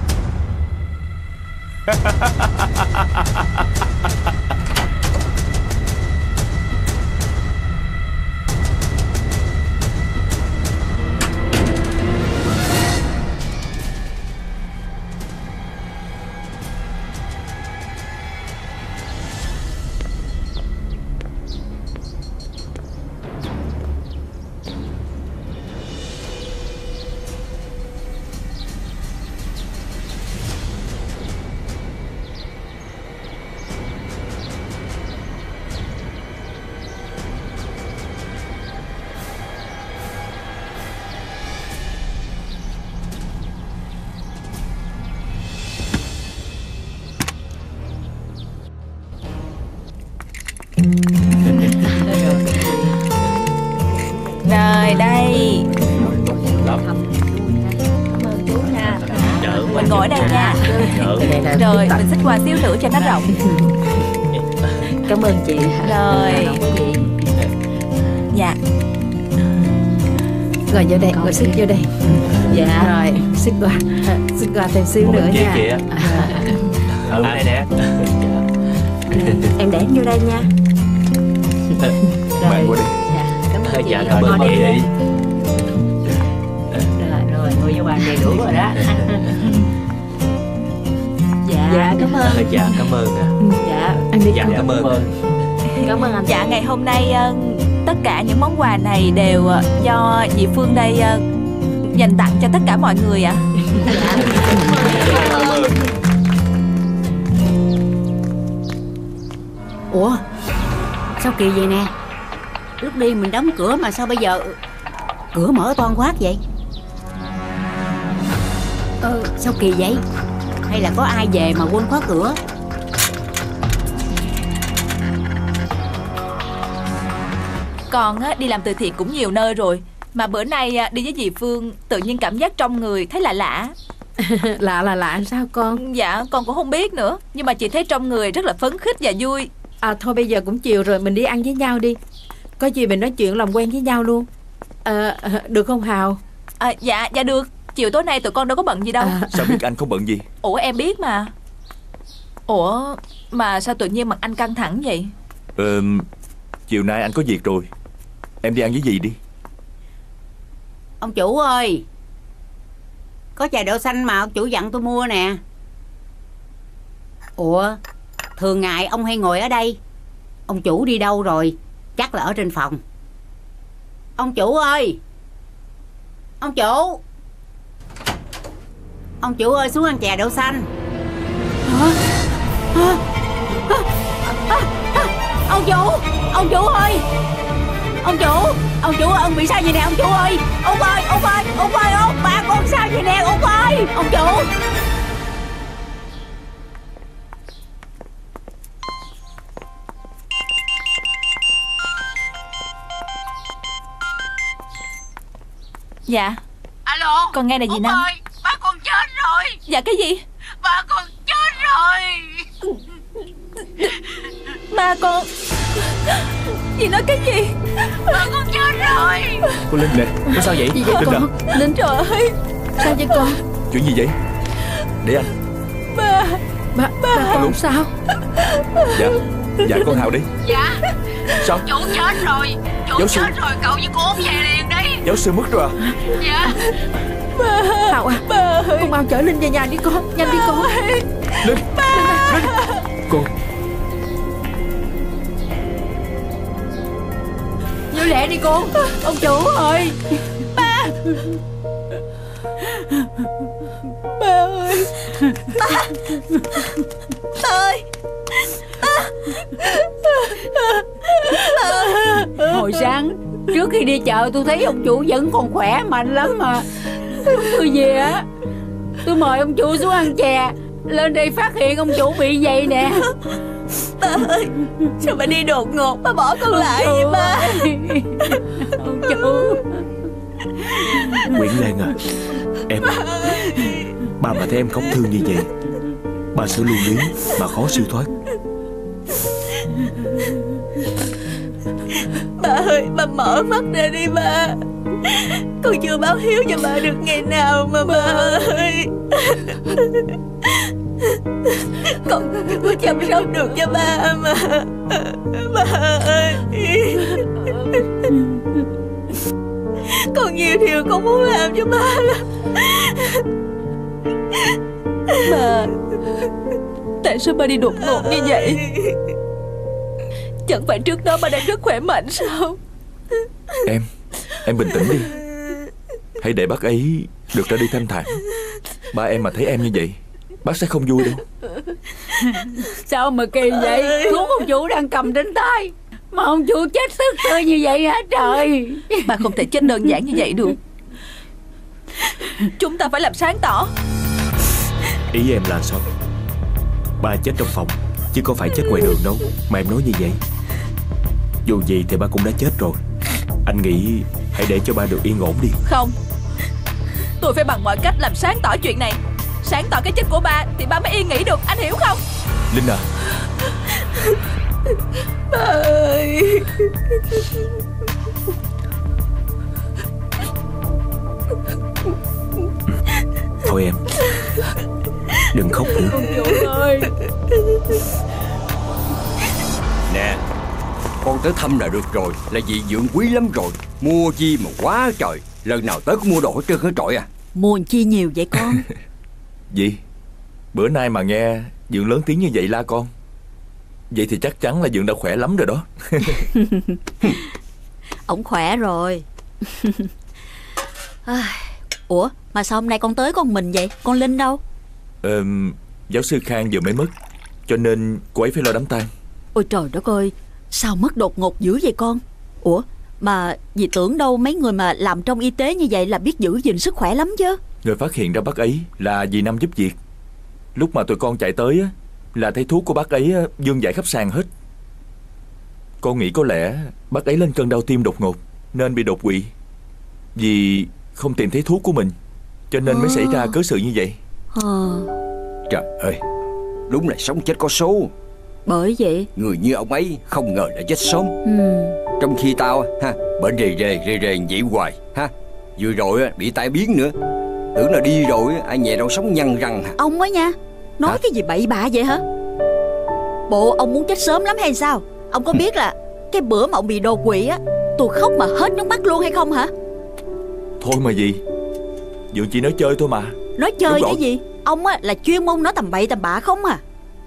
Rồi đây. Mình ngồi ở đây nha. Rồi mình xích qua xíu nữa cho nó rộng. Cảm ơn chị. Rồi. Dạ. Ngồi vô đây, ngồi xích vô đây. Dạ. Rồi, xích qua, xích qua thêm xíu nữa nha. Kìa. Ừ, đây nè. Em để em vô đây nha. Mang qua đi. Dạ, cảm ơn chị. Dạ, cảm ơn chị. Rồi, rồi, ngồi vô bàn đầy đủ rồi đó. Dạ, dạ, cảm ơn. Dạ, cảm ơn. Dạ, Anh đi. Dạ, cảm ơn. Cảm ơn anh. Dạ, ngày hôm nay tất cả những món quà này đều do dì Phương đây dành tặng cho tất cả mọi người ạ. Ủa, sao kỳ vậy nè? Lúc đi mình đóng cửa mà sao bây giờ cửa mở toang quát vậy? Ờ, sao kỳ vậy? Hay là có ai về mà quên khóa cửa? Con á, đi làm từ thiện cũng nhiều nơi rồi, mà bữa nay đi với dì Phương tự nhiên cảm giác trong người thấy lạ lạ. Lạ là lạ sao con? Dạ con cũng không biết nữa, nhưng mà chị thấy trong người rất là phấn khích và vui. À thôi bây giờ cũng chiều rồi, mình đi ăn với nhau đi. Có gì mình nói chuyện làm quen với nhau luôn. À, được không Hào? À, dạ dạ được. Chiều tối nay tụi con đâu có bận gì đâu. À. Sao biết anh không bận gì? Ủa em biết mà. Ủa mà sao tự nhiên mặt anh căng thẳng vậy? Ờ, chiều nay anh có việc rồi. Em đi ăn với gì đi. Ông chủ ơi, có chai đậu xanh mà ông chủ dặn tôi mua nè. Ủa, thường ngày ông hay ngồi ở đây. Ông chủ đi đâu rồi? Chắc là ở trên phòng. Ông chủ ơi, ông chủ, ông chủ ơi, xuống ăn chè đậu xanh. Hả? Hả? Hả? Hả? Hả? Ông chủ, ông chủ ơi, ông chủ, ông chủ ơi, ông bị sao vậy nè ông chủ ơi? Ông ơi, ông ơi, ông ơi, ông bà con sao vậy nè ông ơi? Ông chủ. Dạ. Alo. Con nghe là gì Út Năm? ơi, ba con chết rồi. Dạ cái gì? Ba con chết rồi. Ba con. Dì nói cái gì? Ba con chết rồi. Cô Linh nè, có sao vậy? Gì vậy Linh con? à? Linh trời ơi. Sao vậy con? Chuyện gì vậy? Để anh. Ba. Ba, ba con sao? Dạ, dạ con Hào đi. Dạ. Sao? Chủ chết rồi. Chủ Giáo chết sư. rồi, cậu với cô Út về liền đi. Giáo sư mất rồi à? Dạ. Ba. Hào à, ba ơi. Con mau chở Linh về nhà đi con. Nhanh đi con. Linh. Ba. Linh. Con. Vô lẹ đi con. Ông chủ ơi. Ba. Ba ơi. Ba. Ba ơi. Hồi sáng trước khi đi chợ tôi thấy ông chủ vẫn còn khỏe mạnh lắm mà. Lúc tôi về á, tôi mời ông chủ xuống ăn chè, lên đây phát hiện ông chủ bị vậy nè. Ba ơi, sao bà đi đột ngột, bà bỏ con lại vậy ba? Ông chủ. Nguyễn Lan à, em, ba mà thấy em khóc thương như vậy, ba sẽ lưu luyến mà khó siêu thoát. Ba ơi, ba mở mắt ra đi ba. Con chưa báo hiếu cho ba được ngày nào mà ba ơi. Con chưa có chăm sóc được cho ba mà. Ba ơi. Con nhiều điều con muốn làm cho ba lắm. Ba, tại sao ba đi đột ngột như vậy? Chẳng phải trước đó ba đang rất khỏe mạnh sao? Em, em bình tĩnh đi. Hãy để bác ấy được ra đi thanh thản. Ba em mà thấy em như vậy, bác sẽ không vui đâu. Sao mà kỳ vậy? Thuốc ông chủ đang cầm trên tay mà ông chủ chết tức tươi như vậy hả trời? Ba không thể chết đơn giản như vậy được. Chúng ta phải làm sáng tỏ. Ý em là sao? Ba chết trong phòng chứ không phải chết ngoài đường đâu mà em nói như vậy. Dù gì thì ba cũng đã chết rồi. Anh nghĩ hãy để cho ba được yên ổn đi. Không, tôi phải bằng mọi cách làm sáng tỏ chuyện này. Sáng tỏ cái chết của ba thì ba mới yên nghỉ được, anh hiểu không? Linh à, Ba ơi. Thôi em, đừng khóc nữa. Ông chủ ơi. Nè, con tới thăm là được rồi, là vị dưỡng quý lắm rồi. Mua chi mà quá trời. Lần nào tới cũng mua đồ hết trơn hết trọi à. Mua chi nhiều vậy con? Gì? Bữa nay mà nghe Dượng lớn tiếng như vậy la con, vậy thì chắc chắn là Dượng đã khỏe lắm rồi đó. Ổng khỏe rồi. Ủa mà sao hôm nay con tới con mình vậy? Con Linh đâu? Ờ, giáo sư Khang vừa mới mất, cho nên cô ấy phải lo đám tang. Ôi trời đất ơi, sao mất đột ngột dữ vậy con? Ủa mà dì tưởng đâu mấy người mà làm trong y tế như vậy là biết giữ gìn sức khỏe lắm chứ. Người phát hiện ra bác ấy là dì Năm giúp việc. Lúc mà tụi con chạy tới á, là thấy thuốc của bác ấy vương vãi khắp sàn hết. Con nghĩ có lẽ bác ấy lên cơn đau tim đột ngột nên bị đột quỵ. Vì không tìm thấy thuốc của mình cho nên mới xảy ra cớ sự như vậy. Trời ơi, đúng là sống chết có số. Bởi vậy người như ông ấy không ngờ đã chết sớm. ừ. Trong khi tao ha bệnh rề rề rề rề vậy hoài ha. Vừa rồi bị tai biến nữa. Tưởng là đi rồi ai nhẹ đâu sống nhăn răng hả? Ông á nha, nói hả? Cái gì bậy bạ vậy hả? Bộ ông muốn chết sớm lắm hay sao? Ông có biết là cái bữa mà ông bị đột quỵ á, tôi khóc mà hết nước mắt luôn hay không hả? Thôi mà gì, Dượng chỉ nói chơi thôi mà. Nói chơi cái gì? Ông á là chuyên môn nói tầm bậy tầm bạ không à.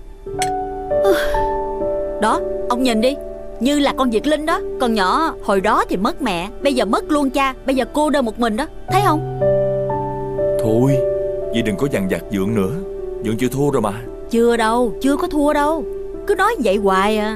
Đó, ông nhìn đi, như là con Việt Linh đó. Con nhỏ hồi đó thì mất mẹ, bây giờ mất luôn cha, bây giờ cô đơn một mình đó, thấy không? Thôi, vậy đừng có dằn vặt Dượng nữa. Dượng chưa thua rồi mà. Chưa đâu, chưa có thua đâu. Cứ nói vậy hoài à.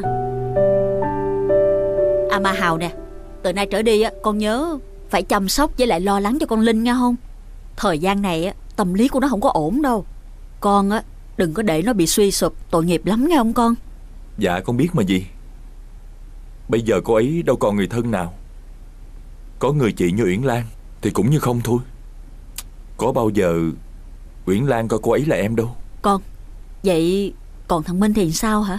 À mà Hào nè, từ nay trở đi á, con nhớ phải chăm sóc với lại lo lắng cho con Linh nha không? Thời gian này á, tâm lý của nó không có ổn đâu. Con á, đừng có để nó bị suy sụp, tội nghiệp lắm nghe không con? Dạ con biết mà gì. Bây giờ cô ấy đâu còn người thân nào. Có người chị như Uyển Lan thì cũng như không thôi. Có bao giờ Uyển Lan coi cô ấy là em đâu. Con, vậy còn thằng Minh thì sao hả?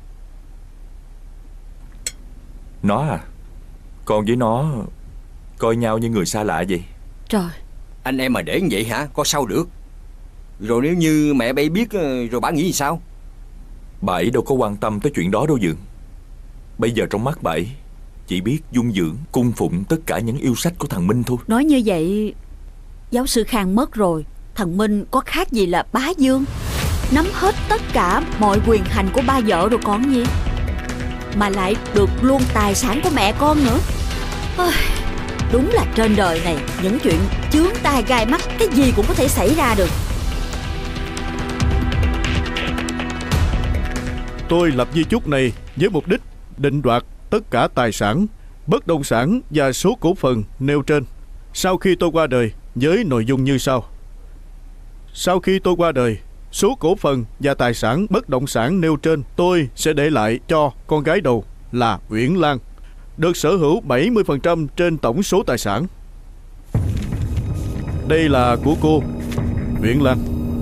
Nó à, con với nó coi nhau như người xa lạ vậy. Trời, anh em mà để như vậy hả, có sao được. Rồi nếu như mẹ bay biết rồi bà nghĩ gì sao? Bà ấy đâu có quan tâm tới chuyện đó đâu Dượng. Bây giờ trong mắt bà ấy chỉ biết dung dưỡng, cung phụng tất cả những yêu sách của thằng Minh thôi. Nói như vậy, giáo sư Khang mất rồi, thằng Minh có khác gì là bá vương, nắm hết tất cả mọi quyền hành của ba vợ rồi còn gì. Mà lại được luôn tài sản của mẹ con nữa. Đúng là trên đời này những chuyện chướng tai gai mắt cái gì cũng có thể xảy ra được. Tôi lập di chúc này với mục đích định đoạt tất cả tài sản, bất động sản và số cổ phần nêu trên sau khi tôi qua đời với nội dung như sau. Sau khi tôi qua đời, số cổ phần và tài sản bất động sản nêu trên tôi sẽ để lại cho con gái đầu là Uyển Lan, được sở hữu bảy mươi phần trăm trên tổng số tài sản. Đây là của cô, Uyển Lan.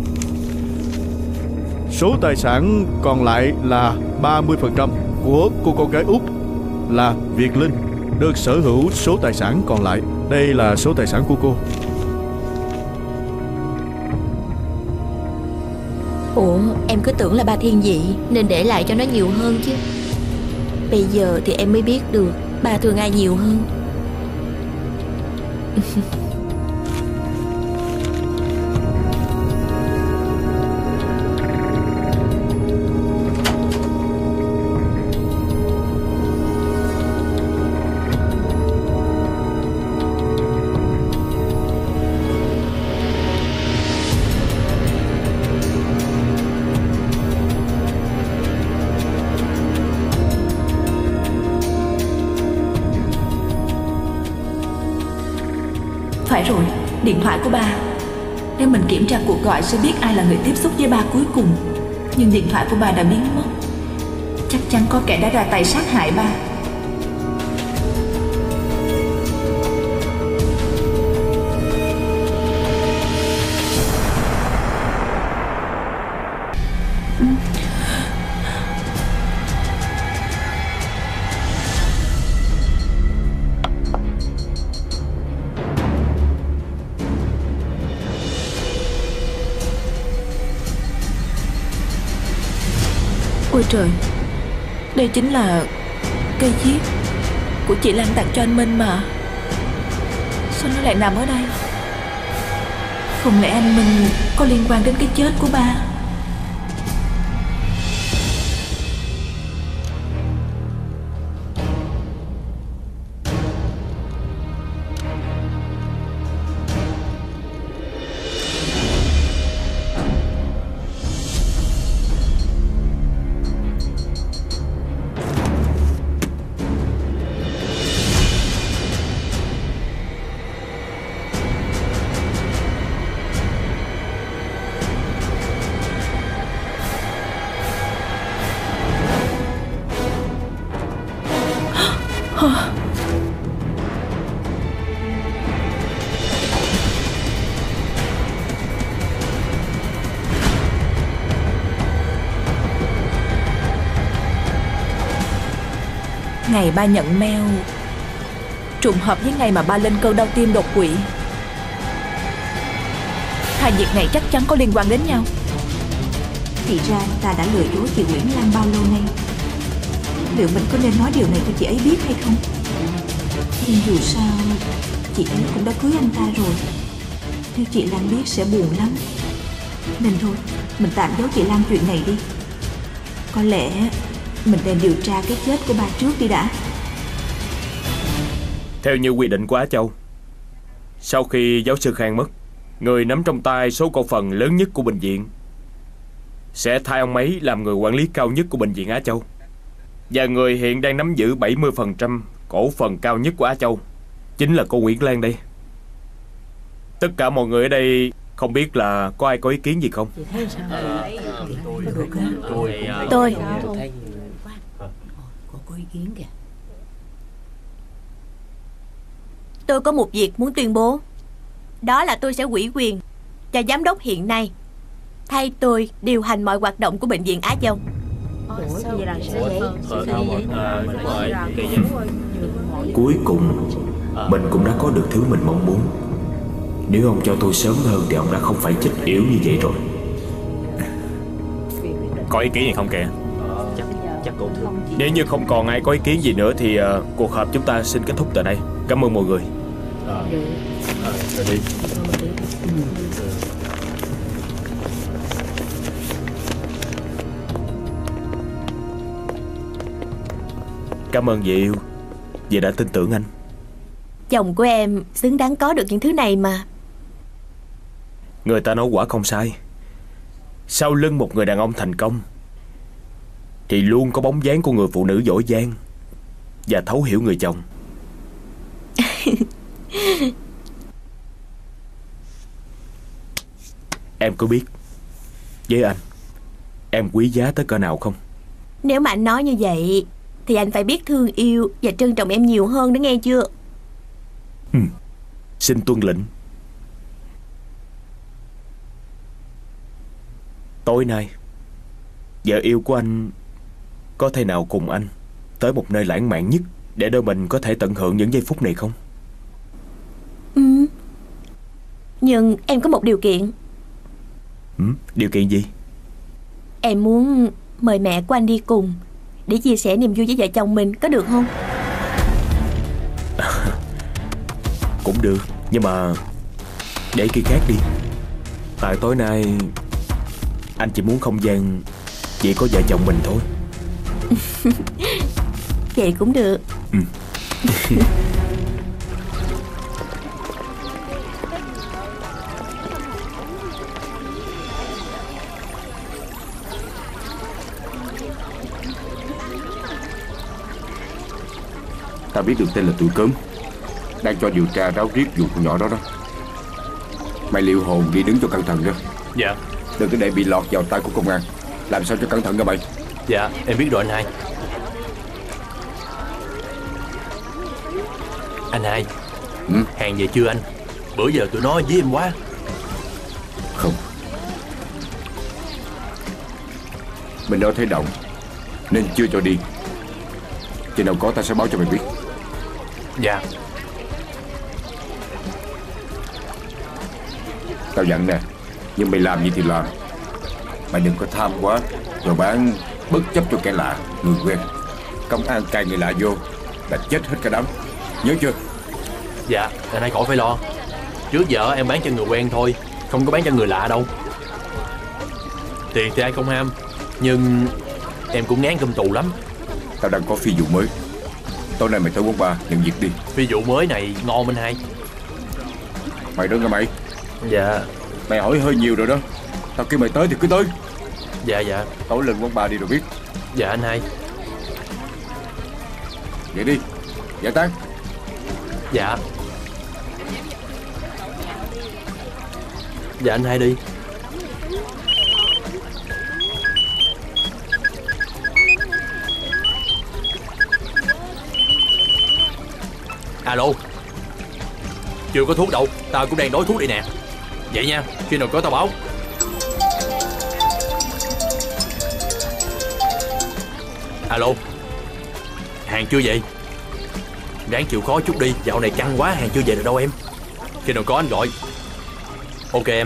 Số tài sản còn lại là ba mươi phần trăm của cô con gái út là Việt Linh. được sở hữu số tài sản còn lại. Đây là số tài sản của cô. Ủa, em cứ tưởng là ba thiên vị nên để lại cho nó nhiều hơn chứ. Bây giờ thì em mới biết được ba thương ai nhiều hơn. Phải rồi, điện thoại của ba. Nếu mình kiểm tra cuộc gọi sẽ biết ai là người tiếp xúc với ba cuối cùng. Nhưng điện thoại của ba đã biến mất. Chắc chắn có kẻ đã ra tay sát hại ba. Ôi trời, đây chính là cây viết của chị Lan tặng cho anh Minh mà. Sao nó lại nằm ở đây? Không lẽ anh Minh có liên quan đến cái chết của ba? Ngày ba nhận mail trùng hợp với ngày mà ba lên cơn đau tim đột quỵ. Hai việc này chắc chắn có liên quan đến nhau. Thì ra ta đã lừa dối chị Nguyễn Lan bao lâu nay. Liệu mình có nên nói điều này cho chị ấy biết hay không? Nhưng dù sao chị ấy cũng đã cưới anh ta rồi. Nếu chị Lan biết sẽ buồn lắm. Nên thôi, mình tạm giấu chị Lan chuyện này đi. Có lẽ mình nên điều tra cái chết của ba trước đi đã. Theo như quy định của Á Châu, sau khi giáo sư Khang mất, người nắm trong tay số cổ phần lớn nhất của bệnh viện sẽ thay ông ấy làm người quản lý cao nhất của bệnh viện Á Châu. Và người hiện đang nắm giữ bảy mươi phần trăm cổ phần cao nhất của Á Châu chính là cô Nguyễn Lan đây. Tất cả mọi người ở đây không biết là có ai có ý kiến gì không? Tôi có ý kiến kìa. Tôi có một việc muốn tuyên bố. Đó là tôi sẽ ủy quyền cho giám đốc hiện nay thay tôi điều hành mọi hoạt động của bệnh viện Á Châu. Cuối cùng mình cũng đã có được thứ mình mong muốn. Nếu ông cho tôi sớm hơn thì ông đã không phải chết yếu như vậy rồi. Có ý kiến gì không kìa? Nếu như không còn ai có ý kiến gì nữa thì uh, cuộc họp chúng ta xin kết thúc tại đây. Cảm ơn mọi người. À, à, rồi đi. Cảm ơn Diệu vì đã tin tưởng anh. Chồng của em xứng đáng có được những thứ này mà. Người ta nói quả không sai. Sau lưng một người đàn ông thành công thì luôn có bóng dáng của người phụ nữ giỏi giang và thấu hiểu người chồng. Em có biết với anh em quý giá tới cỡ nào không? Nếu mà anh nói như vậy thì anh phải biết thương yêu và trân trọng em nhiều hơn đó, nghe chưa? Ừ. Xin tuân lệnh. Tối nay vợ yêu của anh có thể nào cùng anh tới một nơi lãng mạn nhất để đôi mình có thể tận hưởng những giây phút này không? Ừ. Nhưng em có một điều kiện. Ừ, điều kiện gì? Em muốn mời mẹ của anh đi cùng, để chia sẻ niềm vui với vợ chồng mình, có được không? Cũng được, nhưng mà để khi khác đi. Tại tối nay anh chỉ muốn không gian chỉ có vợ chồng mình thôi. Vậy cũng được. Ừ. Ta biết được tên là Tụi Cớm, đang cho điều tra ráo riết vụ con nhỏ đó đó. Mày liệu hồn đi đứng cho cẩn thận đó. Dạ. Đừng có để bị lọt vào tay của công an. Làm sao cho cẩn thận nha mày. Dạ em biết rồi anh hai. Anh hai. Ừ? Hàng về chưa anh? Bữa giờ tụi nó với em quá. Không. Mình đâu thấy động nên chưa cho đi. Khi nào có ta sẽ báo cho mày biết. Dạ. Tao dặn nè, nhưng mày làm gì thì làm. Mày đừng có tham quá rồi bán bất chấp cho kẻ lạ, người quen. Công an cài người lạ vô là chết hết cả đám. Nhớ chưa? Dạ, anh hai khỏi phải lo. Trước giờ em bán cho người quen thôi, không có bán cho người lạ đâu. Tiền thì ai không ham, nhưng em cũng ngán cơm tù lắm. Tao đang có phi vụ mới. Tối nay mày tới quán bar nhận việc đi. Phi vụ mới này ngon anh hai. Mày đó nghe mày. Dạ. Mày hỏi hơi nhiều rồi đó. Tao kêu mày tới thì cứ tới. Dạ dạ. Tối lên quán bar đi rồi biết. Dạ anh hai. Vậy đi. Giải tán. Dạ. Dạ anh hai đi. Alo. Chưa có thuốc đâu, tao cũng đang đói thuốc đây nè. Vậy nha, khi nào có tao báo. Alo. Hàng chưa vậy? Ráng chịu khó chút đi, dạo này căng quá, hàng chưa về được đâu em. Khi nào có anh gọi. Ok em.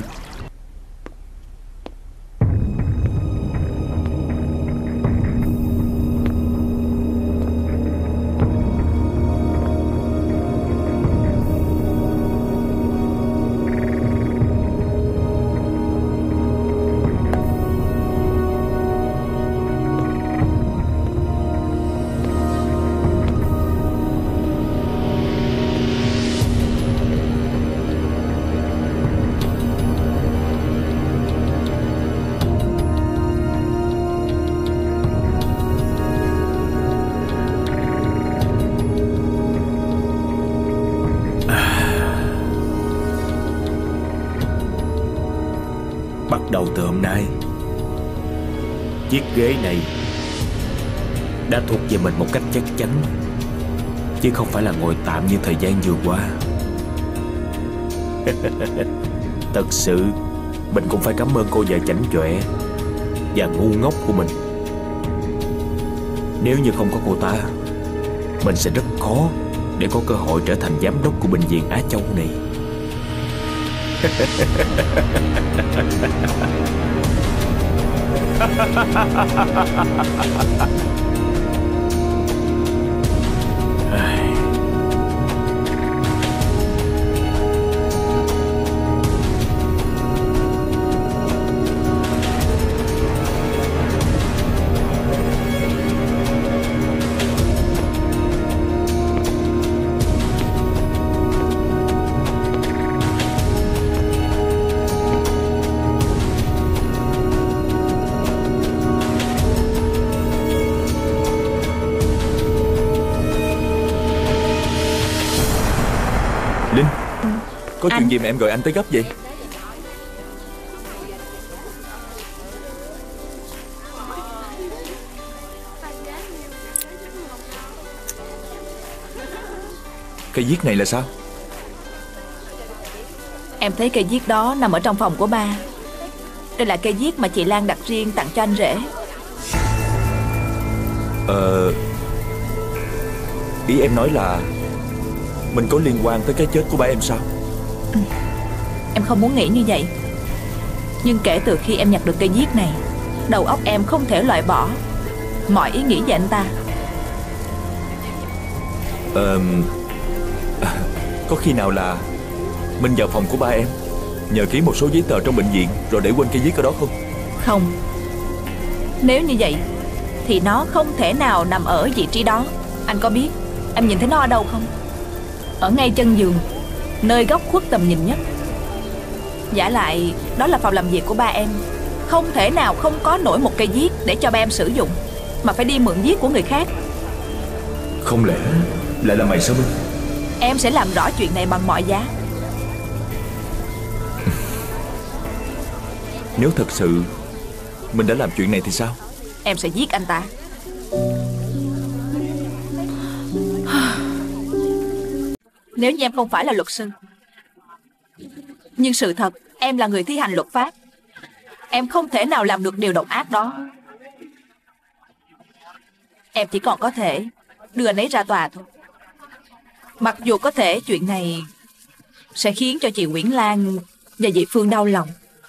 Đầu từ hôm nay, chiếc ghế này đã thuộc về mình một cách chắc chắn, chứ không phải là ngồi tạm như thời gian vừa qua. Thật sự mình cũng phải cảm ơn cô vợ chảnh chọe và ngu ngốc của mình. Nếu như không có cô ta, mình sẽ rất khó để có cơ hội trở thành giám đốc của bệnh viện Á Châu này. Linh, có Anh... chuyện gì mà em gọi anh tới gấp vậy? Cây viết này là sao? Em thấy cây viết đó nằm ở trong phòng của ba. Đây là cây viết mà chị Lan đặt riêng tặng cho anh rể. Ờ... Ý em nói là mình có liên quan tới cái chết của ba em sao? Ừ. Em không muốn nghĩ như vậy. Nhưng kể từ khi em nhặt được cây viết này, đầu óc em không thể loại bỏ mọi ý nghĩ về anh ta. Ờ, à, có khi nào là mình vào phòng của ba em, nhờ ký một số giấy tờ trong bệnh viện rồi để quên cây viết ở đó không? Không. Nếu như vậy thì nó không thể nào nằm ở vị trí đó. Anh có biết em nhìn thấy nó ở đâu không? Ở ngay chân giường, nơi góc khuất tầm nhìn nhất. Vả lại đó là phòng làm việc của ba em. Không thể nào không có nổi một cây viết để cho ba em sử dụng, mà phải đi mượn viết của người khác. Không lẽ lại là mày sao Minh? Em sẽ làm rõ chuyện này bằng mọi giá. Nếu thật sự mình đã làm chuyện này thì sao? Em sẽ giết anh ta. Nếu như em không phải là luật sư, nhưng sự thật em là người thi hành luật pháp, em không thể nào làm được điều độc ác đó. Em chỉ còn có thể đưa anh ấy ra tòa thôi. Mặc dù có thể chuyện này sẽ khiến cho chị Nguyễn Lan và chị Phương đau lòng.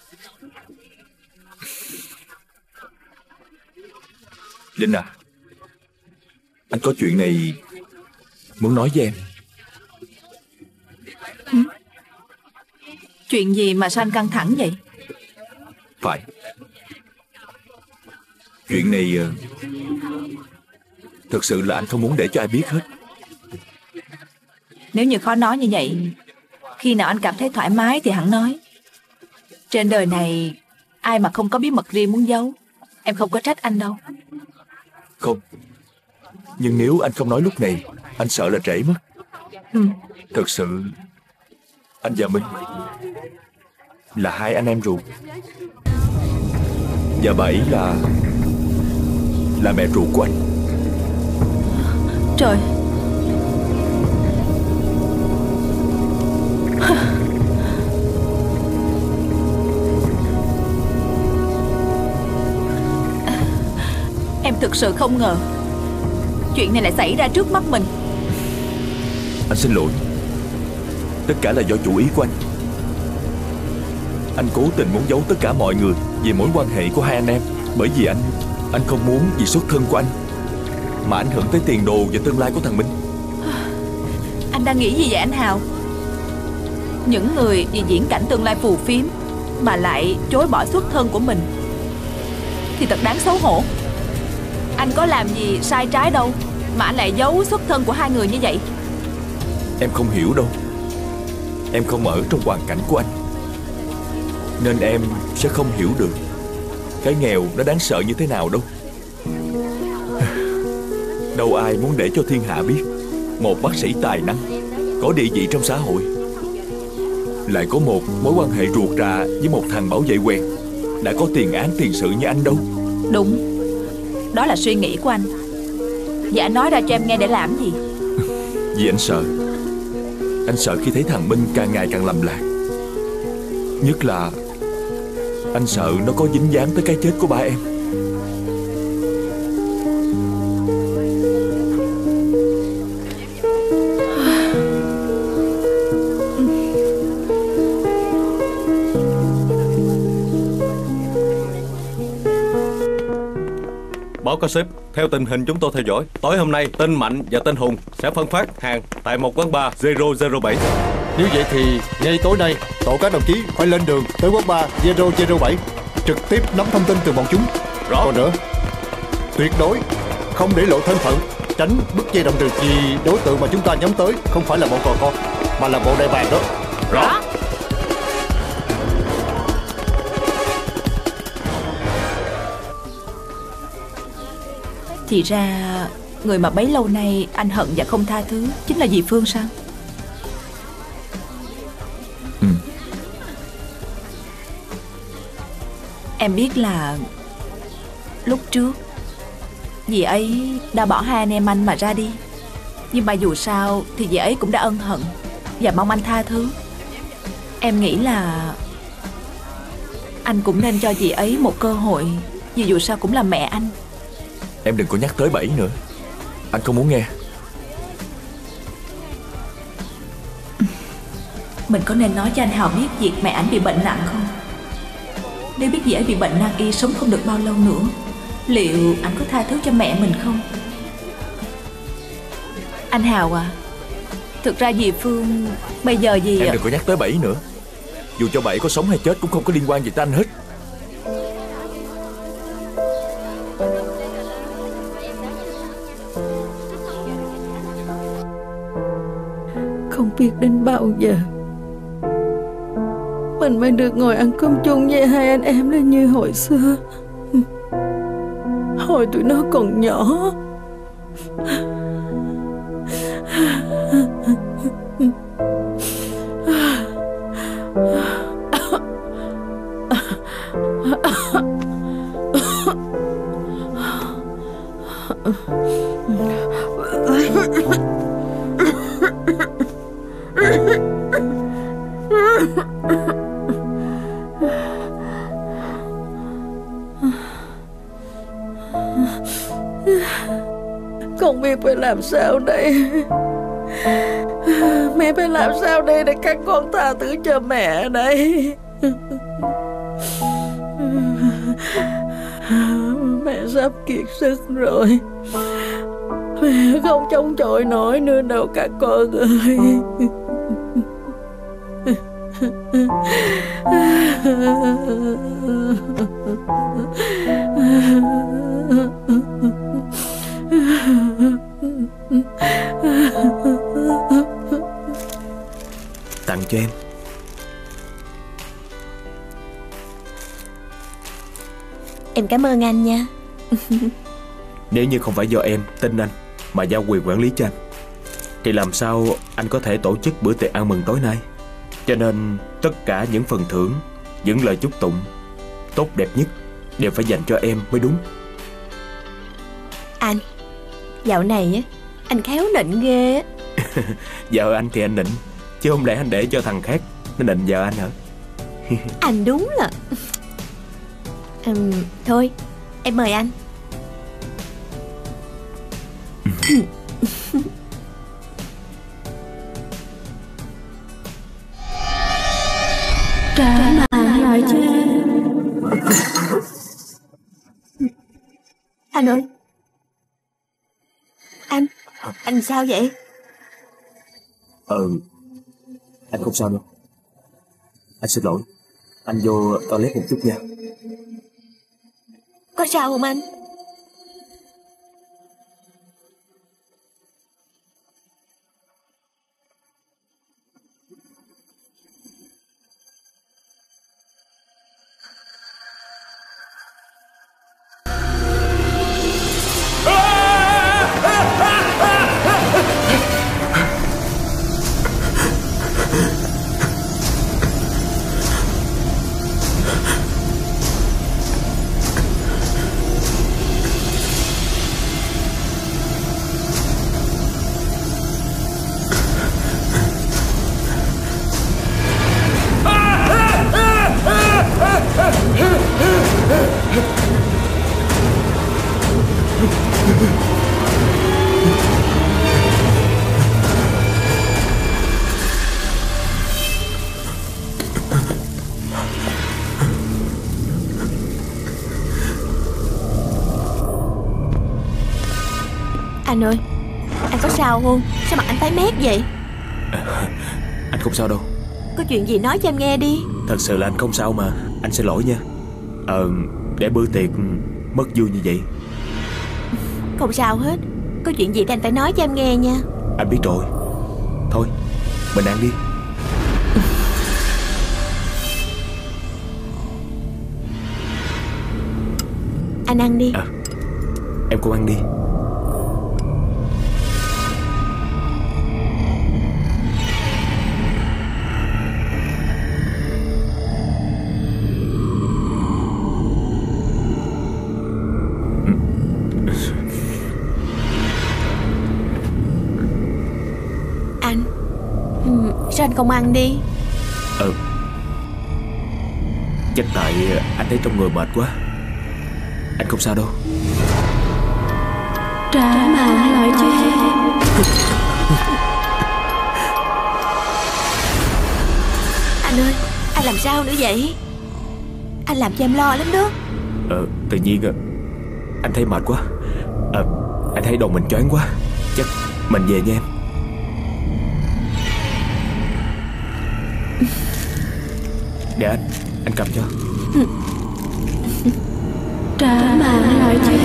Linh à, anh có chuyện này muốn nói với em. Ừ? Chuyện gì mà sao anh căng thẳng vậy? Phải. Chuyện này uh, thực sự là anh không muốn để cho ai biết hết. Nếu như khó nói như vậy, khi nào anh cảm thấy thoải mái thì hẳn nói. Trên đời này ai mà không có bí mật riêng muốn giấu. Em không có trách anh đâu. Không. Nhưng nếu anh không nói lúc này, anh sợ là trễ mất. Ừ. Thực sự anh và Minh là hai anh em ruột, và bà ấy là Là mẹ ruột của anh. Trời. Em thực sự không ngờ chuyện này lại xảy ra trước mắt mình. Anh xin lỗi. Tất cả là do chủ ý của anh. Anh cố tình muốn giấu tất cả mọi người về mối quan hệ của hai anh em, bởi vì anh Anh không muốn vì xuất thân của anh mà ảnh hưởng tới tiền đồ và tương lai của thằng Minh. Anh đang nghĩ gì vậy anh Hào? Những người vì diễn cảnh tương lai phù phiếm mà lại chối bỏ xuất thân của mình thì thật đáng xấu hổ. Anh có làm gì sai trái đâu mà anh lại giấu xuất thân của hai người như vậy. Em không hiểu đâu. Em không ở trong hoàn cảnh của anh, nên em sẽ không hiểu được cái nghèo nó đáng sợ như thế nào đâu. Đâu ai muốn để cho thiên hạ biết một bác sĩ tài năng, có địa vị trong xã hội, lại có một mối quan hệ ruột rà với một thằng bảo vệ quèn đã có tiền án tiền sự như anh đâu. Đúng. Đó là suy nghĩ của anh. Và anh nói ra cho em nghe để làm gì? Vì anh sợ. Anh sợ khi thấy thằng Minh càng ngày càng lầm lạc. Nhất là anh sợ nó có dính dáng tới cái chết của ba em. Báo cáo sếp, theo tình hình chúng tôi theo dõi, tối hôm nay tên Mạnh và tên Hùng sẽ phân phát hàng tại một quán bar zero zero bảy. Nếu vậy thì ngay tối nay, tổ các đồng chí phải lên đường tới quán bar zero zero bảy, trực tiếp nắm thông tin từ bọn chúng. Rõ. Còn nữa, tuyệt đối không để lộ thân phận, tránh bứt dây động rừng, vì đối tượng mà chúng ta nhắm tới không phải là bọn cò con, mà là bộ đại bàng đó. Rõ. Thì ra người mà bấy lâu nay anh hận và không tha thứ chính là dì Phương sao? Ừ. Em biết là lúc trước dì ấy đã bỏ hai anh em anh mà ra đi, nhưng mà dù sao thì dì ấy cũng đã ân hận và mong anh tha thứ. Em nghĩ là anh cũng nên cho dì ấy một cơ hội, vì dù sao cũng là mẹ anh. Em đừng có nhắc tới Bảy nữa. Anh không muốn nghe. Mình có nên nói cho anh Hào biết việc mẹ ảnh bị bệnh nặng không? Nếu biết dễ bị bệnh nan y sống không được bao lâu nữa, liệu anh có tha thứ cho mẹ mình không? Anh Hào à, thực ra dì Phương bây giờ dì... Em đừng có nhắc tới Bảy nữa. Dù cho Bảy có sống hay chết cũng không có liên quan gì tới anh hết. Không biết đến bao giờ mình mới được ngồi ăn cơm chung với hai anh em lên như hồi xưa, hồi tụi nó còn nhỏ. Không biết phải làm sao đây. Mẹ phải làm sao đây để các con tha thứ cho mẹ đây. Mẹ sắp kiệt sức rồi. Mẹ không chống chọi nổi nữa đâu các con ơi. Tặng cho em. Em cảm ơn anh nha. Nếu như không phải do em tin anh mà giao quyền quản lý cho anh, thì làm sao anh có thể tổ chức bữa tiệc ăn mừng tối nay. Cho nên tất cả những phần thưởng, những lời chúc tụng tốt đẹp nhất đều phải dành cho em mới đúng. Anh, dạo này á, anh khéo nịnh ghê á. Vợ anh thì anh nịnh, chứ không lẽ anh để cho thằng khác nó nịnh vợ anh hả? Anh đúng là... uhm, Thôi, em mời anh. Trả mạng lại cho em. Anh ơi. Anh, anh sao vậy? Ừ, anh không sao đâu. Anh xin lỗi. Anh vô toilet một chút nha. Có sao không anh? Anh ơi, anh có sao không? Sao mặt anh tái mét vậy? À, anh không sao đâu. Có chuyện gì nói cho em nghe đi. Thật sự là anh không sao mà. Anh xin lỗi nha. Ờ, để bữa tiệc mất vui như vậy. Không sao hết. Có chuyện gì thì anh phải nói cho em nghe nha. Anh biết rồi. Thôi, mình ăn đi. Anh ăn đi. À, em cũng ăn đi. Anh, sao anh không ăn đi? Ừ, chắc tại anh thấy trong người mệt quá. Anh không sao đâu. Trả mạng lại cho em. Anh ơi, anh làm sao nữa vậy? Anh làm cho em lo lắm đó. Ờ, tự nhiên anh thấy mệt quá. Ờ, anh thấy đầu mình choáng quá. Chắc mình về nha em. Để anh, anh cầm cho. Trả mạng lại chị.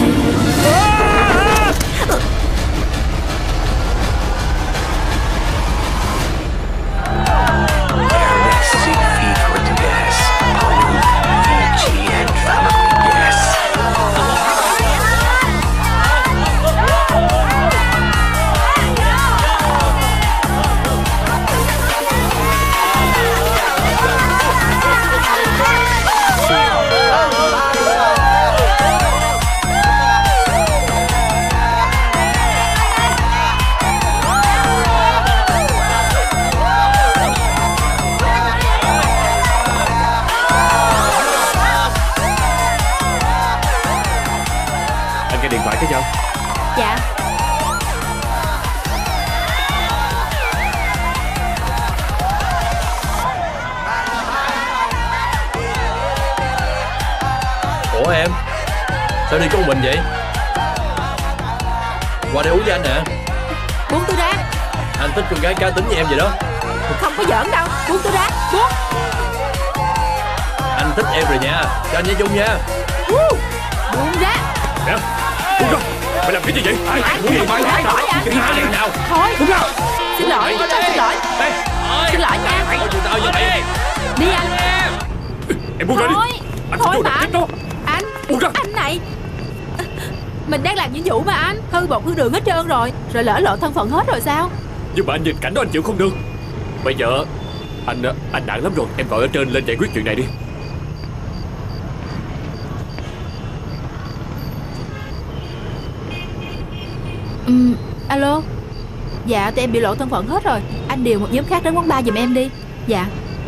Điện thoại cái dâu. Dạ. Ủa em, sao đi có một mình vậy? Qua đây uống với anh nè. Buông tôi ra. Anh thích con gái cá tính như em vậy đó. Không có giỡn đâu. Buông tôi ra. Buông. Anh thích em rồi nha. Cho anh nhảy chung nha. Buông ra. Nè, buông ra. Mày làm cái gì vậy? Ai, ai, muốn gì? Ai, ai, ai, ai, ai, nào? Thôi. Buông ra. Xin lỗi, xin lỗi. Xin lỗi nha. Đi anh. Em buông ra đi. Anh Thôi không mà tiếp đó. Anh. Buông ra. Anh này. Mình đang làm nhiệm vụ mà anh. Hư bột hư đường hết trơn rồi. Rồi lỡ lộ thân phận hết rồi sao? Nhưng mà anh nhìn cảnh đó anh chịu không được. Bây giờ anh anh nặng lắm rồi. Em gọi ở trên lên giải quyết chuyện này đi. Ừ, alo. Dạ, tụi em bị lộ thân phận hết rồi. Anh điều một nhóm khác đến quán bar giùm em đi. Dạ.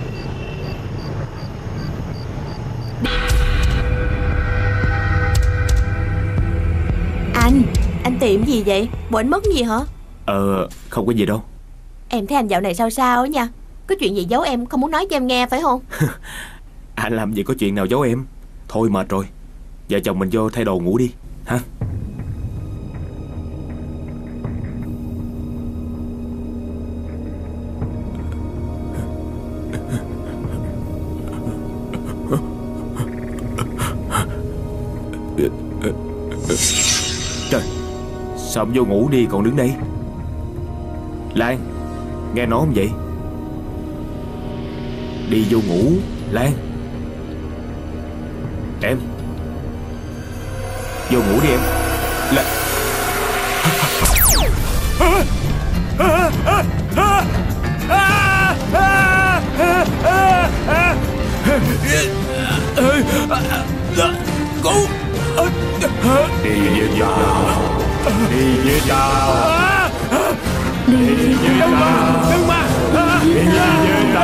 Anh, anh tìm gì vậy? Bộ anh mất gì hả? Ờ, không có gì đâu. Em thấy anh dạo này sao sao á nha. Có chuyện gì giấu em không muốn nói cho em nghe phải không? Anh làm gì có chuyện nào giấu em. Thôi mệt rồi. Vợ chồng mình vô thay đồ ngủ đi. Hả? Trời, sao ông vô ngủ đi còn đứng đây? Lan, nghe nói không vậy? Đi vô ngủ, Lan. Em vô ngủ đi em. Lan. Cứu. Đi về nhà. Đi về nhà. Đi về nhà. Đừng mà. Đi về nhà.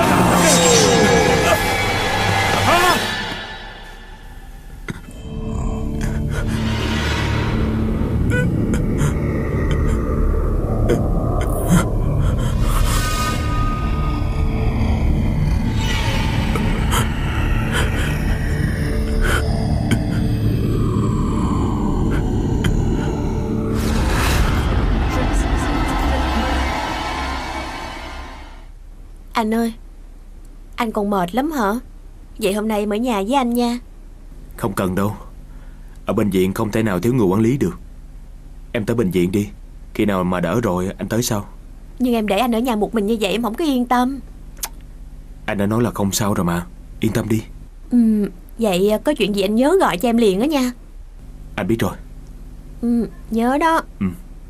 Anh ơi, anh còn mệt lắm hả? Vậy hôm nay em ở nhà với anh nha. Không cần đâu. Ở bệnh viện không thể nào thiếu người quản lý được. Em tới bệnh viện đi. Khi nào mà đỡ rồi anh tới sau. Nhưng em để anh ở nhà một mình như vậy em không có yên tâm. Anh đã nói là không sao rồi mà. Yên tâm đi. Ừ, vậy có chuyện gì anh nhớ gọi cho em liền đó nha. Anh biết rồi. Ừ, nhớ đó. Ừ.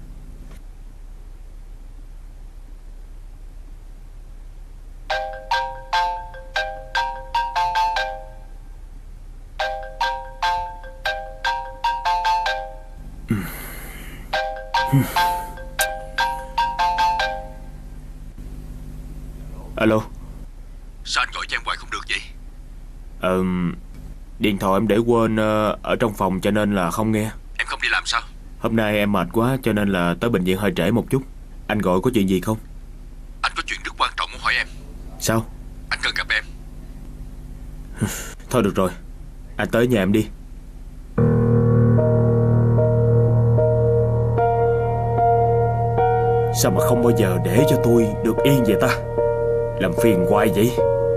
Alo. Sao anh gọi cho em hoài không được vậy? Ờ, điện thoại em để quên uh, ở trong phòng cho nên là không nghe. Em không đi làm sao? Hôm nay em mệt quá cho nên là tới bệnh viện hơi trễ một chút. Anh gọi có chuyện gì không? Anh có chuyện rất quan trọng muốn hỏi em. Sao? Anh cần gặp em. Thôi được rồi, anh tới nhà em đi. Sao mà không bao giờ để cho tôi được yên vậy ta? Làm phiền hoài vậy.